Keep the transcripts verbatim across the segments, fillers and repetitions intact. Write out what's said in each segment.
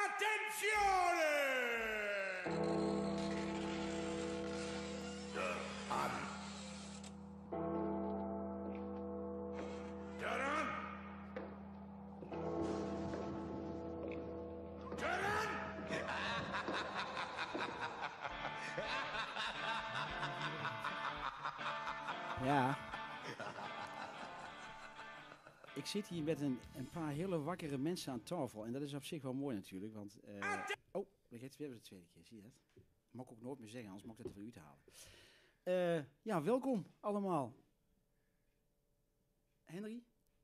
Attenzione! An. Taran! Taran! Ja. Ik zit hier met een, een paar hele wakkere mensen aan tafel. En dat is op zich wel mooi natuurlijk. Want, uh, oh, we gaan weer de tweede keer. Zie je dat? Mag ik ook nooit meer zeggen, anders mag ik dat er voor u te halen. Uh, ja, welkom allemaal. Henry?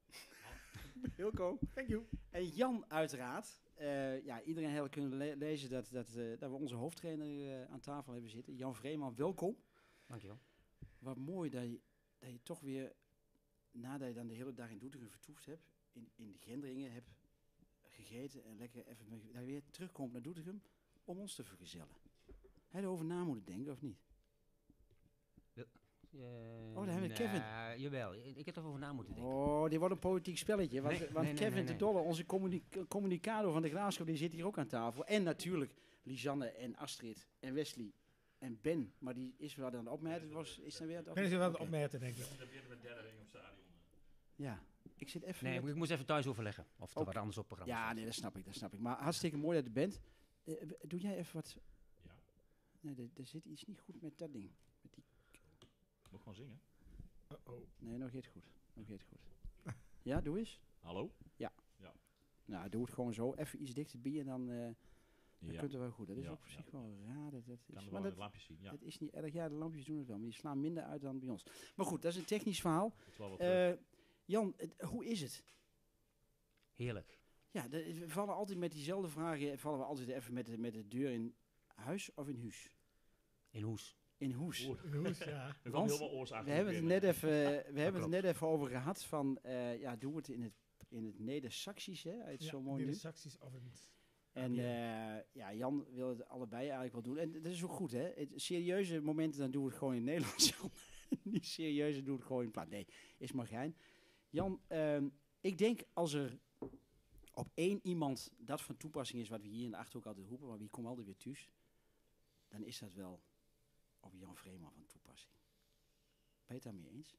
Welkom. Thank you. En Jan uiteraard. Uh, ja, iedereen heeft kunnen le- lezen dat, dat, uh, dat we onze hoofdtrainer uh, aan tafel hebben zitten. Jan Vreeman, welkom. Dankjewel. Wat mooi dat je, dat je toch weer, nadat je dan de hele dag in Doetinchem vertoefd hebt, in, in de Gendringen hebt gegeten en lekker even, dat je weer terugkomt naar Doetinchem om ons te vergezellen. Heb je erover na moeten denken of niet? Ja. Uh, oh, daar hebben we Kevin. Uh, jawel, ik heb erover na moeten denken. Oh, dit wordt een politiek spelletje. Want, nee, want nee, Kevin nee, nee, de Dolle, onze communica- communicator van de Graafschap, die zit hier ook aan tafel. En natuurlijk Lisanne en Astrid en Wesley en Ben. Maar die is wel aan het opmerken. Was, is dan weer het op- Ben is wel aan het okay. opmerken, denk ik. Dan ben je met derde ring op stadion. Ja, ik zit even... Nee, met... ik moest even thuis overleggen of er okay. wat anders op programma Ja, staat. nee, dat snap ik, dat snap ik. Maar hartstikke mooi dat je bent. Uh, doe jij even wat... Ja. Nee, er, er zit iets niet goed met dat ding. Met die... Moet ik gewoon zingen? Uh-oh. Nee, nog niet goed. Nog niet goed. Ja, doe eens. Hallo? Ja. Ja. Nou, doe het gewoon zo. Even iets dichterbij en dan... Uh, Ja. Dat kunt er wel goed. Dat is Ja, ook op zich ja. wel raar. Dat, dat Kan is, er maar wel dat, de lampjes zien, ja. het is niet erg. Ja, de lampjes doen het wel, maar die slaan minder uit dan bij ons. Maar goed, dat is een technisch verhaal. Het is wel wat Uh, Jan, het, hoe is het? Heerlijk. Ja, de, we vallen altijd met diezelfde vragen. Vallen we altijd even met de, met de deur in huis of in huis? In Hoes. In Hoes. Oer. Hoes, ja. Er Want komt heel veel oorzaken We hebben het binnen. net even, we hebben het klopt. net even over gehad van, uh, ja, doe het in het, in het Neder-Saxisch, hè? Uit Ja, zo mooi de nu. Saxisch of het... En uh, ja, Jan wil het allebei eigenlijk wel doen. En dat is ook goed, hè? Het, serieuze momenten, dan doen we het gewoon in het Nederlands. Niet serieuze, doen we het gewoon in het plaat. Nee, is maar gein. Jan, uh, ik denk als er op één iemand dat van toepassing is, wat we hier in de Achterhoek altijd roepen, maar wie komt altijd weer thuis, dan is dat wel op Jan Vreeman van toepassing. Ben je het daarmee eens?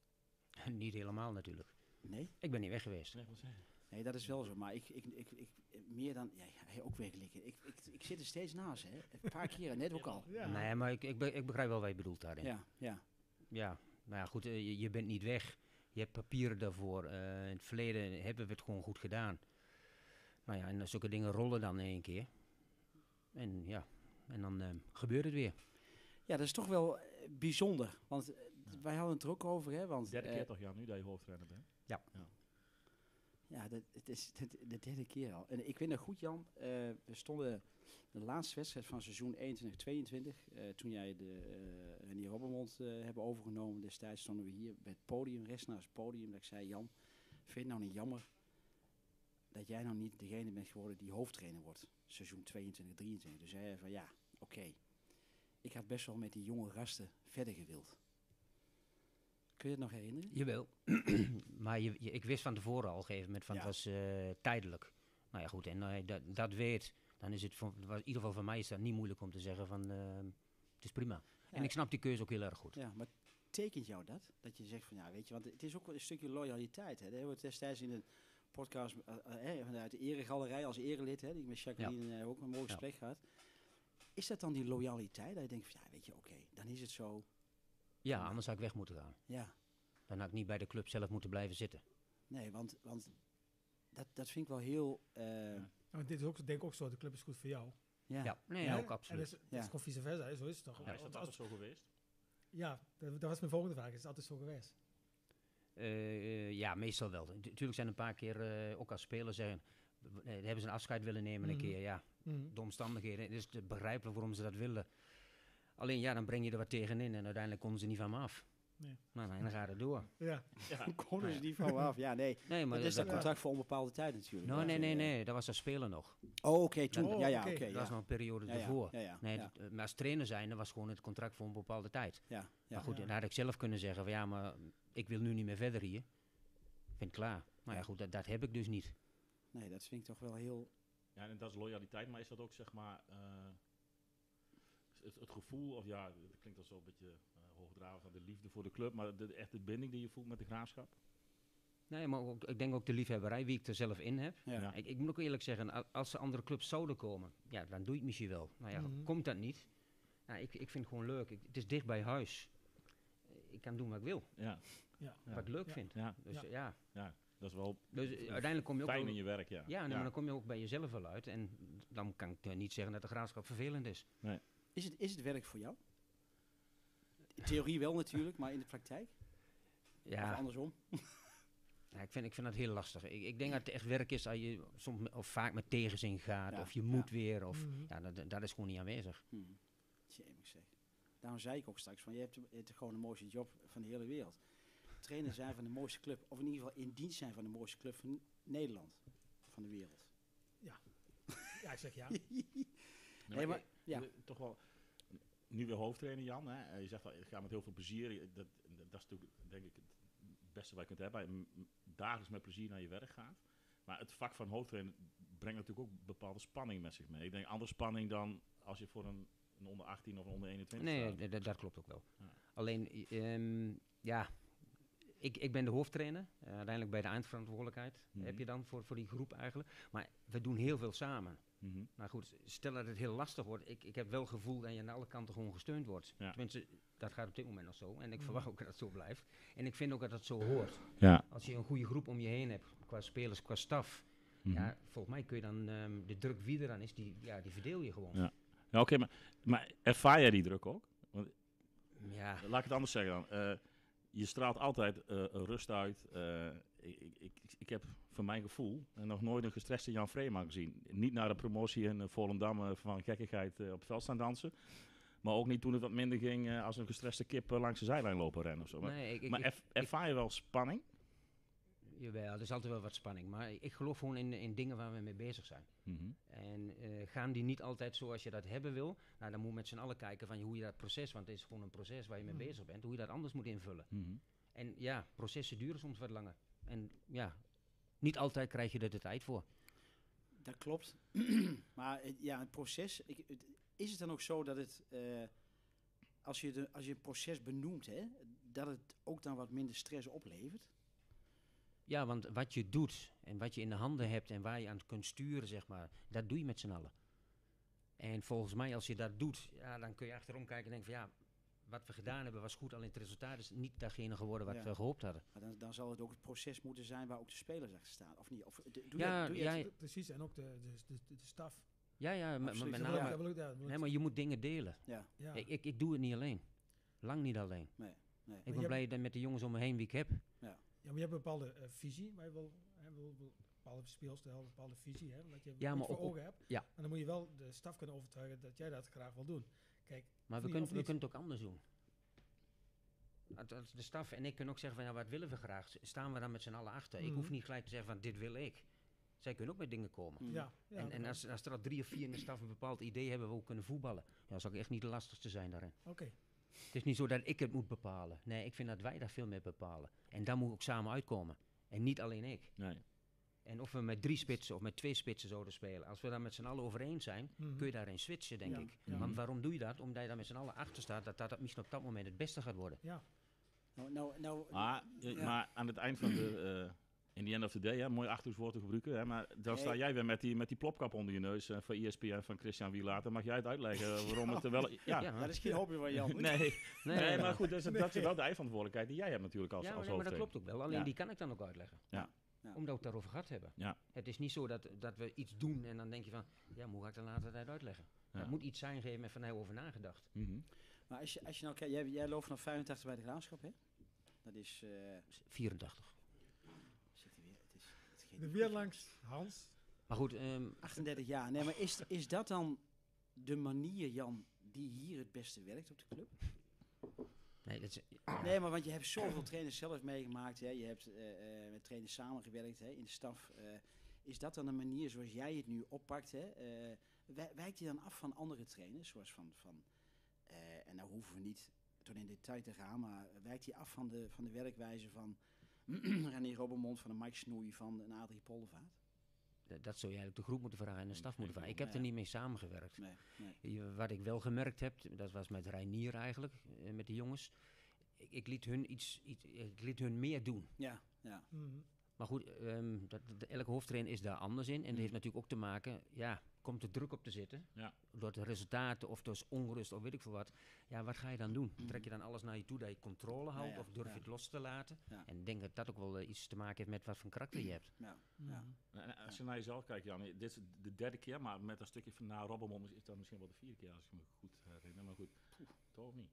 Niet helemaal natuurlijk. Nee? Ik ben niet weg geweest. Nee, wat zeg je? Nee, dat is wel zo. Maar ik, ik, ik, ik meer dan... Ja, hij ook weggelikken. Ik, ik, ik zit er steeds naast, hè. Een paar keren, net ook al. Ja. Nee, maar ik, ik, be- ik begrijp wel wat je bedoelt daarin. Ja, ja. Ja, nou ja, goed, uh, je, je bent niet weg. Je hebt papieren daarvoor. Uh, in het verleden hebben we het gewoon goed gedaan. Nou ja, en zulke dingen rollen dan in één keer. En ja, en dan uh, gebeurt het weer. Ja, dat is toch wel uh, bijzonder. Want uh, ja. wij hadden het er ook over, hè. Want, De derde uh, keer toch, Jan, nu dat je hoofdtrainer bent? Ja. Ja. Ja, dat, het is de, de derde keer al. En ik weet nog goed, Jan. Uh, we stonden de laatste wedstrijd van seizoen eenentwintig tweeëntwintig. Uh, toen jij de uh, René Robbermond uh, hebben overgenomen destijds, stonden we hier bij het podium, rechts naast het podium. Dat ik zei, Jan, vind je het nou niet jammer dat jij nou niet degene bent geworden die hoofdtrainer wordt, seizoen tweeëntwintig drieëntwintig. Dus hij zei van, ja, oké. Okay. Ik had best wel met die jonge gasten verder gewild. Kun je het nog herinneren? Jawel. Maar je, je, ik wist van tevoren al op een gegeven moment van Ja. het was uh, tijdelijk. Nou ja, goed, en uh, dat, dat weet, dan is het, voor, in ieder geval voor mij is dat niet moeilijk om te zeggen van uh, het is prima. Ja. En ik snap die keuze ook heel erg goed. Ja, maar tekent jou dat? Dat je zegt van, ja, weet je, want het is ook wel een stukje loyaliteit, hè. Dat hebben we destijds in een podcast uh, uh, vanuit de eregalerij als erelid, hè, die ik met Jacqueline ja. uh, ook een mooi gesprek ja. gehad. Is dat dan die loyaliteit? Dat je denkt van, ja, weet je, oké, okay, dan is het zo. Ja, anders zou ik weg moeten gaan. Ja. Dan had ik niet bij de club zelf moeten blijven zitten. Nee, want, want dat, dat vind ik wel heel... Uh, ja. Nou, dit is ook, denk ik ook zo, de club is goed voor jou. Ja, ja nee, ja, ook absoluut. En dat is, dat is gewoon vice versa, zo is het toch? Ja, is dat altijd zo geweest? Ja, dat, dat was mijn volgende vraag. Is het altijd zo geweest? Uh, uh, ja, meestal wel. Natuurlijk zijn een paar keer, uh, ook als spelers zeggen... Uh, hebben ze een afscheid willen nemen mm-hmm. een keer, ja. Mm-hmm. De omstandigheden, het is begrijpelijk waarom ze dat willen. Alleen ja, dan breng je er wat tegenin en uiteindelijk konden ze niet van me af. Nee. Nou, en dan gaat het door. Ja. ja. Dan konden ze niet van me af. Ja, nee. nee maar dat is dat ja. contract voor onbepaalde tijd natuurlijk. No, nee, nee, nee. Dat was als speler nog. Oh, oké. Okay, toen. Oh, ja, ja, oké. Okay. Okay, dat ja. was nog een periode ja, ja. ervoor. Ja, ja. Nee, ja. d- maar als trainer zijn, dat was gewoon het contract voor een bepaalde tijd. Ja. Ja. Maar goed, ja. dan had ik zelf kunnen zeggen van ja, maar ik wil nu niet meer verder hier. Vind ik klaar. Maar ja, goed, dat, dat heb ik dus niet. Nee, dat vind ik toch wel heel Ja, en dat is loyaliteit, maar is dat ook zeg maar uh, het, het gevoel, of ja, het klinkt al zo een beetje uh, hoogdravend, de liefde voor de club, maar de, de echte binding die je voelt met de Graafschap? Nee, maar ook, ik denk ook de liefhebberij wie ik er zelf in heb. Ja. Ja. Ik, ik moet ook eerlijk zeggen, al- als er andere clubs zouden komen, ja, dan doe je het misschien wel. Nou ja, Mhm. komt dat niet? Ja, ik, ik vind het gewoon leuk. Ik, het is dicht bij huis. Ik kan doen wat ik wil, Ja, Ja. Ja. wat ik leuk Ja. vind. ja, Dus Ja. ja, ja, dat is wel dus eh, uiteindelijk kom je ook fijn wel- in je werk, ja. Ja, nee, maar dan kom je ook bij jezelf wel uit. En dan kan ik eh, niet zeggen dat de Graafschap vervelend is. Is het, is het werk voor jou? In theorie wel natuurlijk, maar in de praktijk? Of Ja, andersom? ja ik, vind, ik vind dat heel lastig. Ik, ik denk dat het echt werk is als je soms me- of vaak met tegenzin gaat. Ja, Of je ja. moet weer. Of, Mhm. ja, dat, dat is gewoon niet aanwezig. Hmm. Jemig zeg. Daarom zei ik ook straks van, je hebt, je hebt gewoon de mooiste job van de hele wereld. Trainer zijn van de mooiste club, of in ieder geval in dienst zijn van de mooiste club van Nederland. Van de wereld. Ja, ik zeg ja. Nee, maar, ja. eh, toch wel, nu weer hoofdtrainer Jan, hè? Eh, je zegt wel, ik ga met heel veel plezier, Je- dat, dat, dat is natuurlijk denk ik het beste wat je kunt hebben, M- m- dagelijks met plezier naar je werk gaat. Maar het vak van hoofdtrainer brengt natuurlijk ook bepaalde spanning met zich mee. Ik denk andere spanning dan als je voor een, een onder achttien of een onder eenentwintig Nee, staat. d- d- dat klopt ook wel. Ja. Alleen, ehm, ja, ik, ik ben de hoofdtrainer. eh, uiteindelijk bij de eindverantwoordelijkheid Mhm. heb je dan voor, voor die groep eigenlijk. Maar we doen heel veel samen. Mhm. Maar goed, stel dat het heel lastig wordt. Ik, ik heb wel het gevoel dat je aan alle kanten gewoon gesteund wordt. Ja. Tenminste, dat gaat op dit moment nog zo. En ik Mhm. verwacht ook dat het zo blijft. En ik vind ook dat het zo hoort. Ja. Als je een goede groep om je heen hebt, qua spelers, qua staf. Mhm. Ja, volgens mij kun je dan ehm, de druk wie er dan is, die, ja, die verdeel je gewoon. Ja. Ja, oké, maar, maar ervaar jij die druk ook? Ja, Laat ik het anders zeggen dan. Eh, je straalt altijd eh, rust uit. Eh, ik, ik, ik, ik heb van mijn gevoel eh, nog nooit een gestreste Jan Vreeman gezien. Niet na de promotie in uh, Volendam uh, van gekkigheid uh, op het veld staan dansen. Maar ook niet toen het wat minder ging uh, als een gestreste kip uh, langs de zijlijn lopen rennen of zo. Maar, nee, ik, ik, maar ik- erv- ervaar je wel spanning? Jawel, er is altijd wel wat spanning. Maar ik, ik geloof gewoon in, in dingen waar we mee bezig zijn. En eh, gaan die niet altijd zoals je dat hebben wil, nou, dan moet je met z'n allen kijken van hoe je dat proces, want het is gewoon een proces waar je mee Mhm. bezig bent, hoe je dat anders moet invullen. En ja, processen duren soms wat langer. En ja, niet altijd krijg je er de tijd voor. Dat klopt. Maar het- ja, het proces, ik, het- is het dan ook zo dat het, eh, als, je de, als je een proces benoemt, hè, dat het ook dan wat minder stress oplevert? Ja, want wat je doet en wat je in de handen hebt en waar je aan kunt sturen, zeg maar, dat doe je met z'n allen. En volgens mij, als je dat doet, ja, dan kun je achterom kijken en denken van ja, wat we gedaan hebben was goed, alleen het resultaat is niet datgene geworden wat Ja. we gehoopt hadden. Maar dan, dan zal het ook het proces moeten zijn waar ook de spelers achter staan, of niet? Of, de- doe Ja, je, doe je ja, het- ja. Precies, en ook de, de, de, de, de staf. Ja, ja, met, Absoluut. met Dat Dat wil ik- name. dat wil ik- ja, dat wil ik- Nee, maar je moet dingen delen. ja, ja. Ik, ik, ik doe het niet alleen. Lang niet alleen. nee. Ik je ben hebt- blij dat met de jongens om me heen wie ik heb. Ja, maar je hebt een bepaalde eh, visie, waar je wil, hè, wil, wil- een bepaalde speelstijl, een bepaalde visie, hè, wat je, Ja, wat maar je voor ook- ogen hebt. ja. En dan moet je wel de staf kunnen overtuigen dat jij dat graag wil doen. Kijk, Maar we, niet, kunnen of we niet. kunnen het ook anders doen. Als- als De staf en ik kunnen ook zeggen van ja, wat willen we graag? S- Staan we dan met z'n allen achter? Ik hoef Mhm. niet gelijk te zeggen van dit wil ik. Zij kunnen ook met dingen komen. Mm. Ja, ja, en dat en kan. als, als er al drie of vier in de staf een bepaald idee hebben we ook kunnen voetballen. Ja, zou ik echt niet de lastigste zijn daarin. Oké, Het is niet zo dat ik het moet bepalen. Nee, ik vind dat wij daar veel meer bepalen. En daar moet ook samen uitkomen. En niet alleen ik. Nee. En of we met drie spitsen of met twee spitsen zouden spelen. Als we daar met z'n allen over eens zijn, Mhm. kun je daarin switchen, denk Ja, ik. ja. Want waarom doe je dat? Omdat je daar met z'n allen achter staat dat dat, dat misschien op dat moment het beste gaat worden. ja. Nou, nou, nou, Maar, eh, Ja. maar aan het eind van de... eh, in the end of the day, hè, mooi achterwoord te gebruiken. Hè, maar dan sta Nee. jij weer met die, met die plopkap onder je neus uh, van E S P N van Christian Wielaert. Dan mag jij het uitleggen waarom het er wel... Ja, Ja, ja, dat is geen hobby van Jan. nee, nee, Nee, maar goed, dat is, dat is wel de eindverantwoordelijkheid die jij hebt natuurlijk als, ja, als nee, maar dat hoofdtrainer. klopt ook wel. Alleen Ja. die kan ik dan ook uitleggen. Ja. Ja. Omdat we het daarover gehad hebben. Ja. Het is niet zo dat, dat we iets doen en dan denk je van, ja, maar hoe ga ik dan later tijd uitleggen? Ja. Het moet iets zijn gegeven met van nou over nagedacht. Mhm. Maar als je, als je nou kijkt, jij, jij loopt vanaf vijfentachtig bij de Graafschap, hè? Dat is... eh, vierentachtig. zit hij weer? Het is, het is geen- De weer langs Hans. Maar goed, ehm, achtendertig jaar. Nee, maar is, is dat dan de manier, Jan, die hier het beste werkt op de club? nee, dat is, Nee, maar want je hebt zoveel trainers zelf meegemaakt. Hè? Je hebt eh, eh, met trainers samengewerkt hè, in de staf. Eh, is dat dan een manier zoals jij het nu oppakt? Hè? Eh, wij- wijkt je dan af van andere trainers? Zoals van, van eh, en nou hoeven we niet tot in detail te gaan, maar wijkt hij af van de, van de werkwijze van René Robbermond, van een Mike Snoei, van een Adrie Poldervaart? dat, dat zou je eigenlijk de groep moeten vragen en de staf moeten vragen. Ik heb Nee. er niet mee samengewerkt. Nee, nee. Je- Wat ik wel gemerkt heb, dat was met Reinier eigenlijk, eh, met de jongens. Ik, ik liet hun iets, iets, ik liet hun meer doen. Ja, ja. Mhm. Maar goed, ehm, dat, dat- elke hoofdtrainer is daar anders in. En dat Mm. heeft natuurlijk ook te maken, ja, komt er druk op te zitten. Ja. Door de resultaten of door onrust of weet ik veel wat. Ja, wat ga je dan doen? Mm. Trek je dan alles naar je toe dat je controle houdt ja, of durf ja. je het los te laten? Ja. En ik denk dat dat ook wel eh, iets te maken heeft met wat voor karakter je hebt. Ja, Mhm. ja. En als je naar jezelf kijkt, Jan, dit is de derde keer, maar met een stukje van na Robbenmond is dat misschien wel de vierde keer, als ik me goed herinner. Maar goed, toch of niet?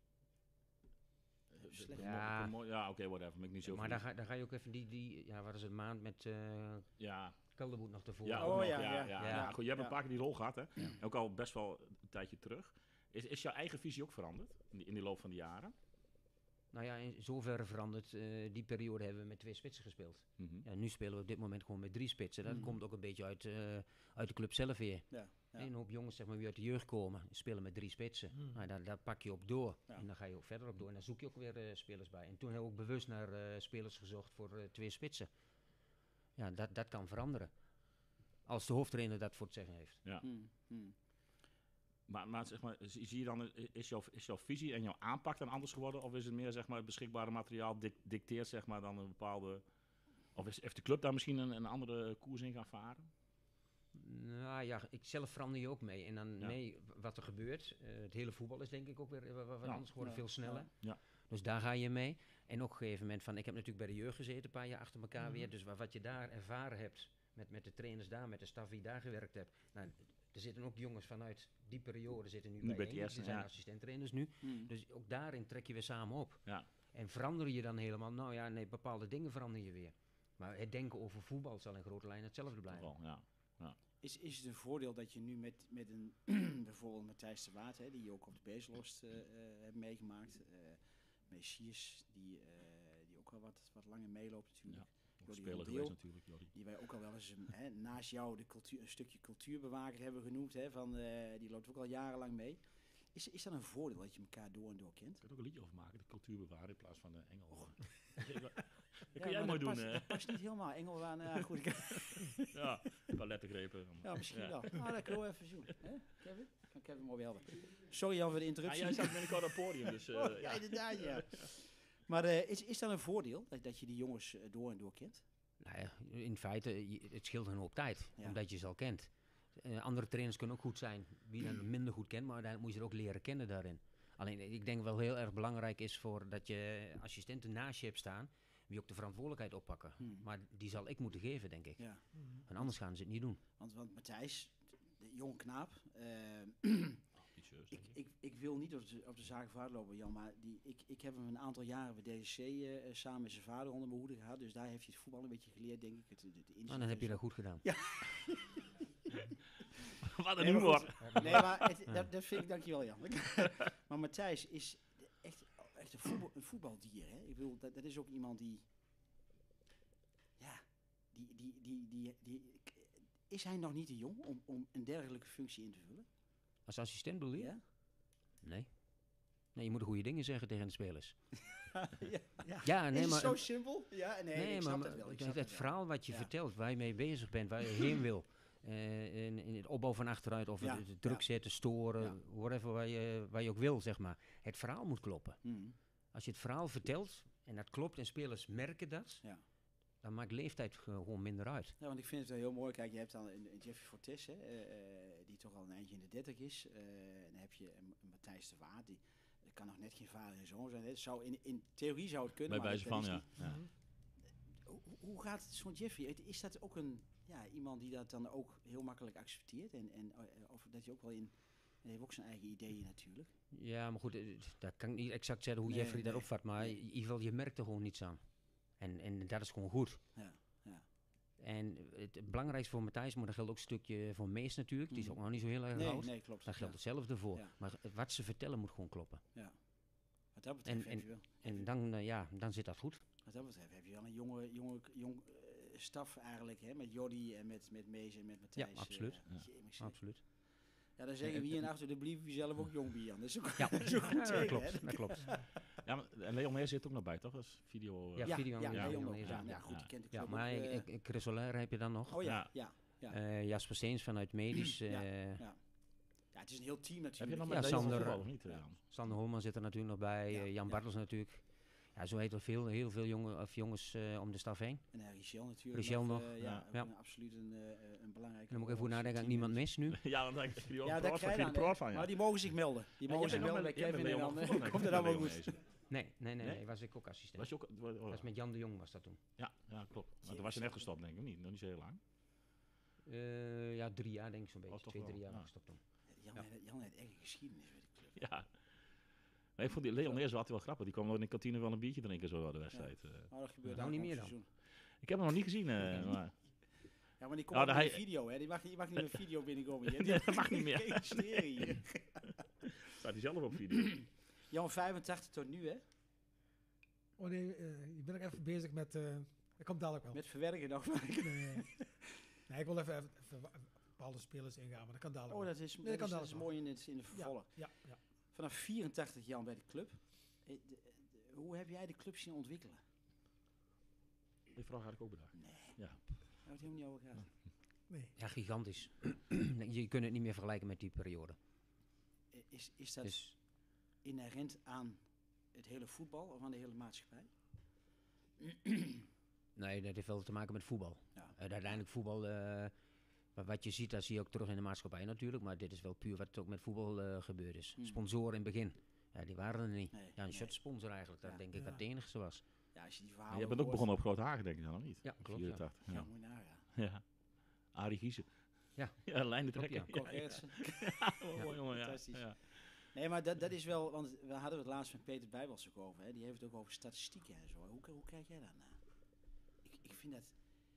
Eh, de- slecht. de- Ja. de mo- Ja, oké, whatever. Maar ik niet zo Maar veel- dan ga, dan ga je ook even die, die ja, wat is het, maand met eh Ja, Kelderboet nog ervoor. ja, Oh, ook nog, ja, ja, ja. ja, Ja. ja. Goed, je hebt Ja. een paar keer die rol gehad, hè? Ook al best wel een tijdje terug. Is, is jouw eigen visie ook veranderd in die, in die loop van de jaren? Nou ja, in zoverre veranderd. eh, die periode hebben we met twee spitsen gespeeld. Mhm. Ja, nu spelen we op dit moment gewoon met drie spitsen. Dat Mhm. komt ook een beetje uit, eh, uit de club zelf weer. Ja, ja. Een hoop jongens zeg maar, die uit de jeugd komen, spelen met drie spitsen. Mhm. Nou, daar, daar pak je op door. Ja. En dan ga je ook verder op door. En dan zoek je ook weer eh, spelers bij. En toen hebben we ook bewust naar eh, spelers gezocht voor eh, twee spitsen. Ja, dat, dat kan veranderen. Als de hoofdtrainer dat voor het zeggen heeft. Ja. Mm, mm. Maar, maar, zeg maar zie zie je dan, is jouw, is jouw visie en jouw aanpak dan anders geworden? Of is het meer zeg maar, het beschikbare materiaal dic- dicteert zeg maar, dan een bepaalde... Of is, heeft de club daar misschien een, een andere koers in gaan varen? Nou ja, ik zelf verander je ook mee. En dan Ja. mee w- wat er gebeurt. Eh, het hele voetbal is denk ik ook weer eh, wa- wa- wat Ja. anders geworden, Ja. veel sneller. Ja. Dus daar ga je mee. En ook op een gegeven moment van, ik heb natuurlijk bij de jeugd gezeten, een paar jaar achter elkaar Mhm. weer. Dus wa- wat je daar ervaren hebt, met, met de trainers daar, met de staf die daar gewerkt hebt. Nou, er zitten ook jongens vanuit die periode zitten nu, Nu bij bij het één. eerste, Die zijn ja. assistenttrainers nu. Mm. Dus ook daarin trek je weer samen op. Ja. En verander je dan helemaal? Nou ja, nee, bepaalde dingen verander je weer. Maar het denken over voetbal zal in grote lijnen hetzelfde Toch blijven. wel, ja. Is, is het een voordeel dat je nu met, met een bijvoorbeeld Matthijs de Waard, hè, die je ook op de Beeslost eh, eh, hebt meegemaakt, eh Messias, die, eh, die ook al wat, wat langer meeloopt natuurlijk, Ook Jordi speler Rondeel. geweest natuurlijk, Jordi. die wij ook al wel eens een, hè, naast jou de cultuur, een stukje cultuurbewaker hebben genoemd, hè, van, eh, die loopt ook al jarenlang mee. Is, is dat een voordeel dat je elkaar door en door kent? Ik kan er ook een liedje over maken, de cultuur bewaren in plaats van de engel. Dat Ja, kun jij maar mooi dat doen. past, eh. dat past niet helemaal. Engel aan, uh, goed. ik- Ja, een paar lettergrepen. ja, misschien Ja. wel. Nou, dat kunnen we even zoeken. Hè? Kevin? Kan Kevin mooi helpen. Sorry over de Ja, interruptie. jij staat binnenkort op het podium, dus... eh, Oh, ja, ja. inderdaad, ja. Maar eh, is, is dat een voordeel, dat, dat je die jongens eh, door en door kent? Nou ja, in feite, je- het scheelt een hoop tijd, Ja. omdat je ze al kent. Eh, andere trainers kunnen ook goed zijn, wie dan minder goed kent, maar uiteindelijk moet je ze ook leren kennen daarin. Alleen, ik denk wel heel erg belangrijk is voor dat je assistenten naast je hebt staan, wie ook de verantwoordelijkheid oppakken. Hmm. Maar die zal ik moeten geven, denk ik. Ja. Mhm. En anders gaan ze het niet doen. Want, want Matthijs, de jonge knaap, eh, Ambitieus, ik, denk ik. ik, ik wil niet op de, op de zaken vooruit lopen, Jan, maar die, ik, ik heb hem een aantal jaren bij D C uh, samen met zijn vader onder mijn hoede gehad. Dus daar heeft hij het voetbal een beetje geleerd, denk ik. Het, de, de inzicht Nou, dan heb je en dat zo. goed gedaan. Wat een Nee, maar humor. goed. Nee, maar het, dat, dat vind ik, dankjewel Jan. Maar Matthijs is echt, echt een, voetbal, een voetbaldier. Hè? Ik bedoel, dat, dat is ook iemand die, ja, die, die, die, die, die, is hij nog niet te jong om, om een dergelijke functie in te vullen? Als assistent bedoel je? Ja? Nee. Nee, je moet de goede dingen zeggen tegen de spelers. ja, ja. Ja, nee, is het maar... zo simpel? Ja, nee, Nee, ik maar snap maar dat wel. Ik het, snap het dat wel. verhaal wat je Ja. vertelt, waar je mee bezig bent, waar je heen wil. eh, in, in het opbouw van achteruit of Ja, het, het druk ja. zetten, storen, Ja. whatever waar je, waar je ook wil, zeg maar. Het verhaal moet kloppen. Mhm. Als je het verhaal vertelt en dat klopt en spelers merken dat, Ja. dan maakt leeftijd ge- gewoon minder uit. Ja, want ik vind het wel heel mooi. Kijk, je hebt dan een, een Jeffrey Fortes, hè, eh, eh, die toch al een eindje in de dertig is. Eh, en dan heb je een, een Matthijs de Waard, die eh, kan nog net geen vader en zoon zijn. Hè. Het zou in, in theorie zou het kunnen, Bij maar wijze dat- van, dat is ja. niet. ja. Mhm. Hoe, hoe gaat het zo'n Jeffrey? Het- Is dat ook een, ja, iemand die dat dan ook heel makkelijk accepteert? En, en eh, of dat je ook wel in... Hij heeft ook zijn eigen ideeën natuurlijk. Ja, maar goed, eh, dat kan ik niet exact zeggen hoe Nee, Jeffrey dat nee, opvat, maar nee. in ieder geval, je merkt er gewoon niets aan. En, en dat is gewoon goed. Ja, ja. En het, het belangrijkste voor Matthijs, maar dat geldt ook een stukje voor Mees natuurlijk, die is Mhm. ook nog niet zo heel erg Nee, oud. nee, klopt. Daar geldt Ja. hetzelfde voor. Ja. Maar wat ze vertellen moet gewoon kloppen. Wat dat betreft En- heb je wel... En dan, eh, ja, dan zit dat goed. Wat dat betreft heb je wel een jonge, jonge, jong eh, staf eigenlijk, hè, met Jordi en met, met Mees en met Matthijs. absoluut. eh, Ja. jemig zeg. Absoluut. Ja, dan zeggen we hier en achter de blief je zelf ook jong bij Jan. Dat is ook, Ja, dat is ook goed Ja, dat tegen, hè. klopt. Dat klopt. Ja, maar, en Leon Meer zit ook nog bij, toch? Dat is video... eh, Ja, Ja, video- ja, ja, Leon Leon ook. is Ja, ook, ja, ja. goed, die kent de Ja, club maar ook, ik- eh. ik- ik- Chris Olaire heb je dan nog. Oh ja, Ja. ja. Ja. Uh, Jasper Steens vanuit Medisch. Uh, ja, ja. ja, het is een heel team natuurlijk. Heb je nog ja, met Sander, voetbal, of niet? Ja. Sander Holman zit er natuurlijk nog bij. Ja, uh, Jan ja. Bartels natuurlijk. Ja, zo heet er veel, heel veel jongen, of jongens uh, om de staf heen. En uh, Richel natuurlijk. Richel nog. nog. Uh, ja, ja. Een, absoluut een, uh, een belangrijke. En dan moet ik even goed nadenken, ik niemand mis nu. ja, want dan krijg je ja, daar krijg je de proot van. Ja. Maar die mogen zich melden. Die ja, mogen zich melden bij Kevin en dan komt het allemaal goed. Nee, nee, nee, nee, was ik ook assistent. Was je ook, oh, oh. Dat was met Jan de Jong was dat toen. Ja, ja klopt. Maar toen was je net gestopt, denk ik, niet? Nog niet zo heel lang. Uh, ja, drie jaar denk ik zo'n beetje. Oh, Twee, wel. drie jaar ja. gestopt toen. Jan, ja. heeft, Jan heeft echt een geschiedenis met de club. Ja. Maar ik vond die Leon eerst wel altijd wel grappig. Die kwam nog in de kantine wel een biertje drinken zo door de wedstrijd. Ja. Maar dat gebeurt nou niet meer dan. Seizoen. Ik heb hem nog niet gezien. Uh, maar. Ja, maar die komt nou, in de video, hè. Die mag, die mag niet met video binnenkomen. Die, dat mag niet meer. Registreren hier. Staat hij zelf op video. Jan, vijfentachtig tot nu, hè? Oh nee, uh, ik ben nog even bezig met... Uh, dat komt dadelijk wel. Met verwerken nog. nee, nee, ik wil even, even, even bepaalde spelers ingaan, maar dat kan dadelijk Oh, wel. dat is, nee, dat dat is, dat is mooi in het, in het vervolg. Ja, ja, ja. Vanaf vierentachtig Jan bij de club. De, de, de, hoe heb jij de club zien ontwikkelen? Die vraag had ik ook bedacht. Nee. Ja. Daar hebben we het helemaal niet over gehad. Nee. Ja, gigantisch. Je kunt het niet meer vergelijken met die periode. Is, is dat dus, inherent aan het hele voetbal of aan de hele maatschappij? Nee, dat heeft wel te maken met voetbal. Ja. Uh, uiteindelijk voetbal, uh, wat je ziet, dat zie je ook terug in de maatschappij natuurlijk. Maar dit is wel puur wat ook met voetbal uh, gebeurd is. Hmm. Sponsoren in het begin, ja, die waren er niet. Nee, ja, een nee. shirtsponsor eigenlijk, dat ja. denk ik ja. wat het enigste was. Ja, als je die verhalen je bent ook begonnen op Groot Hagen, denk ik dan, of niet? Ja, klopt. Ja, ja. ja moet je nagaan. Ja. Arie Giezen. Ja. Ja, lijnen trekken. Ja, ja. ja. ja. Oh, jongen, ja. Fantastisch. Ja. Nee, maar dat, dat is wel, want we hadden het laatst met Peter Bijbels ook over. Hè. Die heeft het ook over statistieken en zo. Hoe, hoe kijk jij daarnaar? Ik, ik vind dat...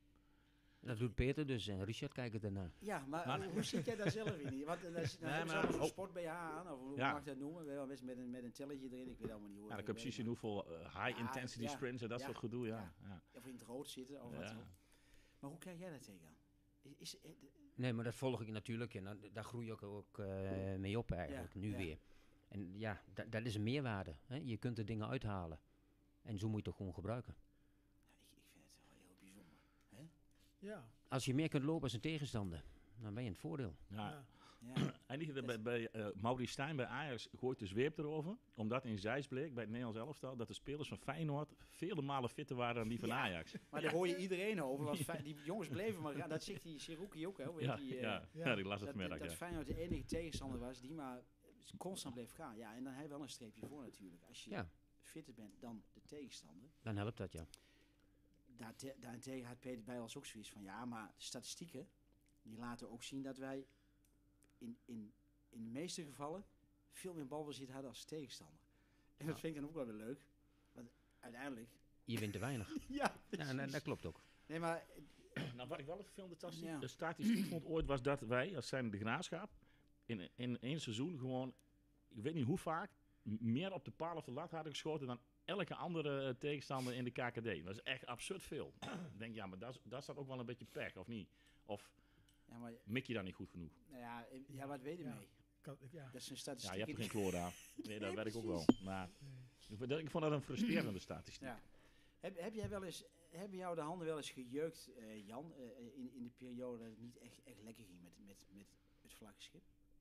Dat doet Peter dus en Richard kijken ernaar. Ja, maar, maar hoe, hoe zit jij daar zelf in? Want dan, dan nee, hebben ze allemaal zo'n sport B H aan, of hoe ja. mag je dat noemen? Wel met, met, een, met een telletje erin, ik weet allemaal niet hoe. Ja, dan kun je precies zien hoeveel uh, high ja, intensity ja, sprints en dat ja, soort gedoe, ja. ja. ja. Of in het rood zitten, of ja. wat ook. Maar hoe kijk jij daar tegenaan? Is, is, is, nee, maar dat volg ik natuurlijk en dan, daar groei ik ook uh, mee op eigenlijk, ja, nu ja. weer. En ja, da, dat is een meerwaarde. Hè? Je kunt er dingen uithalen. En zo moet je het toch gewoon gebruiken. Ja, ik, ik vind het wel heel bijzonder. Hè? Ja. Als je meer kunt lopen als een tegenstander, dan ben je in het voordeel. Ja. Ja. Ja. En die, bij, bij uh, Maurice Stijn bij Ajax gooit de zweep erover. Omdat in Zeist bleek bij het Nederlands elftal dat de spelers van Feyenoord vele malen fitter waren dan die van ja. Ajax. Maar daar hoor je iedereen over. Want ja. die jongens bleven maar gaan. Dat zegt die Seruki ook. Hè, ja, die, uh, ja. Ja. ja, die las het dat, vanmiddag. Dat ja. Feyenoord de enige tegenstander was die maar constant bleef gaan. Ja, en dan heb je wel een streepje voor natuurlijk. Als je ja. fitter bent dan de tegenstander. Dan helpt dat, ja. Daar te, daarentegen had Peter Bijls ook zoiets van... Ja, maar de statistieken die laten ook zien dat wij in, in, in de meeste gevallen veel meer balbezit hadden als tegenstander. En dat ja. vind ik dan ook wel weer leuk. Want uiteindelijk... Je wint te weinig. ja, ja en, dat klopt ook. Nee, maar... Nou, wat ik wel even filmde, ja. de statistiek vond ooit was dat wij, als zijn de Graafschap, in, in één seizoen gewoon, ik weet niet hoe vaak, meer op de paal of de lat hadden geschoten dan elke andere tegenstander in de K K D. Dat is echt absurd veel. Ik denk, ja, maar dat, dat staat ook wel een beetje pech, of niet? Of ja, maar, mik je daar niet goed genoeg? Nou ja, ja, wat weet je ja. mee? Kan, ja. Dat is een statistiek. Ja, je hebt er geen kloor aan. Nee, dat weet ik ook wel. Maar nee. ik vond dat een frustrerende statistiek. Ja. Heb, heb jij wel eens, hebben jou de handen wel eens gejeukt, uh, Jan, uh, in, in de periode dat het niet echt, echt lekker ging met, met, met het vlaggenschip?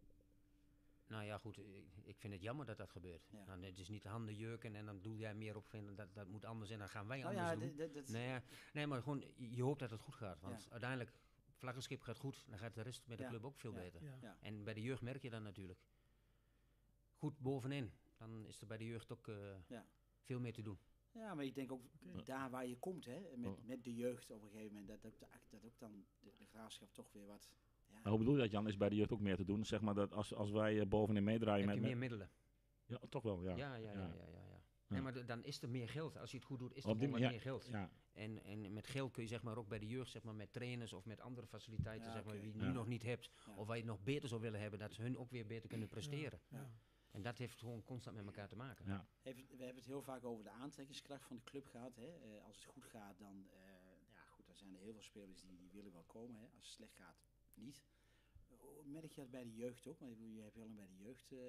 Nou ja, goed, ik, ik vind het jammer dat dat gebeurt. Ja. Nou, het is niet de handen jeuken en dan doe jij meer op vinden, dat, dat moet anders en dan gaan wij nou anders ja, doen. D- d- d- nee, nee, maar gewoon, je hoopt dat het goed gaat. Want ja. uiteindelijk, vlaggenschip gaat goed, dan gaat de rest met de ja. club ook veel ja. beter. Ja. Ja. En bij de jeugd merk je dan natuurlijk. Goed bovenin, dan is er bij de jeugd ook uh, ja. veel meer te doen. Ja, maar ik denk ook okay. daar waar je komt, hè, met, oh. met de jeugd op een gegeven moment, dat, dat, dat ook dan de, de Graafschap toch weer wat... Ja. Maar hoe bedoel je dat, Jan? Is bij de jeugd ook meer te doen? Zeg maar dat als, als wij uh, bovenin meedraaien... Heb je met, meer middelen? Ja, toch wel, ja. Ja, ja, ja, ja, ja, ja, ja. Nee, maar d- dan is er meer geld. Als je het goed doet, is er Op die, gewoon ja, meer geld. Ja. En, en met geld kun je zeg maar ook bij de jeugd, zeg maar met trainers of met andere faciliteiten, ja, zeg maar, okay. die je ja. nu nog niet hebt, ja. of waar je het nog beter zou willen hebben, dat ze hun ook weer beter kunnen presteren. Ja. Ja. En dat heeft gewoon constant met elkaar te maken. Ja. Even, we hebben het heel vaak over de aantrekkingskracht van de club gehad. Hè. Uh, als het goed gaat, dan, uh, ja, goed, dan zijn er heel veel spelers die, die willen wel komen. Hè. Als het slecht gaat, niet. Uh, merk je dat bij de jeugd ook? Want je hebt heel lang bij de jeugd uh,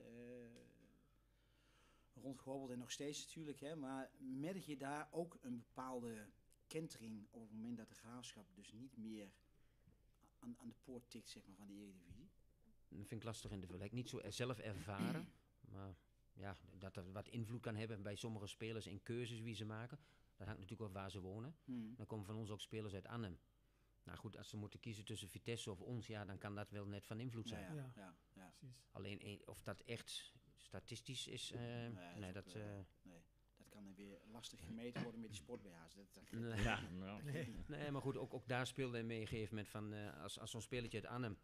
rondgehobbeld en nog steeds natuurlijk. Hè. Maar merk je daar ook een bepaalde kentering op het moment dat de Graafschap dus niet meer aan, aan de poort tikt, zeg maar, van de Eredivisie? Dat vind ik lastig in de vergelijking. Niet zo er- zelf ervaren, maar ja, dat er wat invloed kan hebben bij sommige spelers in keuzes wie ze maken. Dat hangt natuurlijk af waar ze wonen. Hmm. Dan komen van ons ook spelers uit Arnhem. Nou goed, als ze moeten kiezen tussen Vitesse of ons, ja, dan kan dat wel net van invloed Ja, zijn. ja, Ja. ja, ja. Precies. Alleen eh, of dat echt statistisch is, eh, Nee, nee, is dat... ook, eh, eh, nee. Dat kan dan weer lastig gemeten worden met die sport-B H's. Dat, dat, nee. Ja, nou, Nee. Nee, maar goed, ook, ook daar speelde hij mee een gegeven moment van, eh, als, als zo'n spelertje uit Arnhem,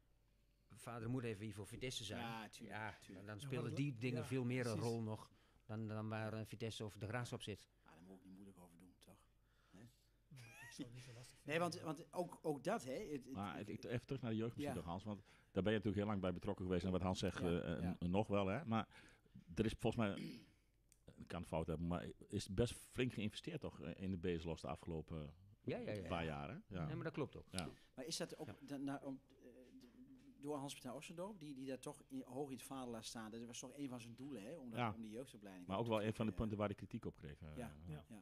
vader en moeder even hier voor Vitesse zijn. Ja, tuurlijk, ja, tuurlijk. dan Ja, spelen maar- die dingen ja, veel meer een precies. rol nog dan, dan waar eh, Vitesse of de Graafschap zit. Ah, daar moet ik niet moeilijk over doen, toch? Nee, ik zou het niet zo lastig vinden. Nee, want, want ook, ook dat, hè. Het, het- maar het- ik- even terug naar de jeugd misschien Ja. nog, Hans. Want daar ben je natuurlijk heel lang bij betrokken geweest. En wat Hans zegt, Ja, eh, ja. n- nog wel. Hè? Maar er is volgens mij, ik kan het fout hebben, maar is best flink geïnvesteerd toch eh, in de Bezelos de afgelopen Ja, ja, ja. paar jaar. Hè? Ja. Nee, maar dat klopt ook. Ja. maar is dat ook Ja. da- na- om, eh, d- door Hans-Peter Ossendorp, die, die daar toch in, hoog in het vaandel laat staan? Dat was toch een van zijn doelen, hè? Om, dat, Ja. om die jeugdopleiding... Maar op ook te wel een van de krikken, punten waar hij kritiek op kreeg. eh, Ja. Ja. Ja,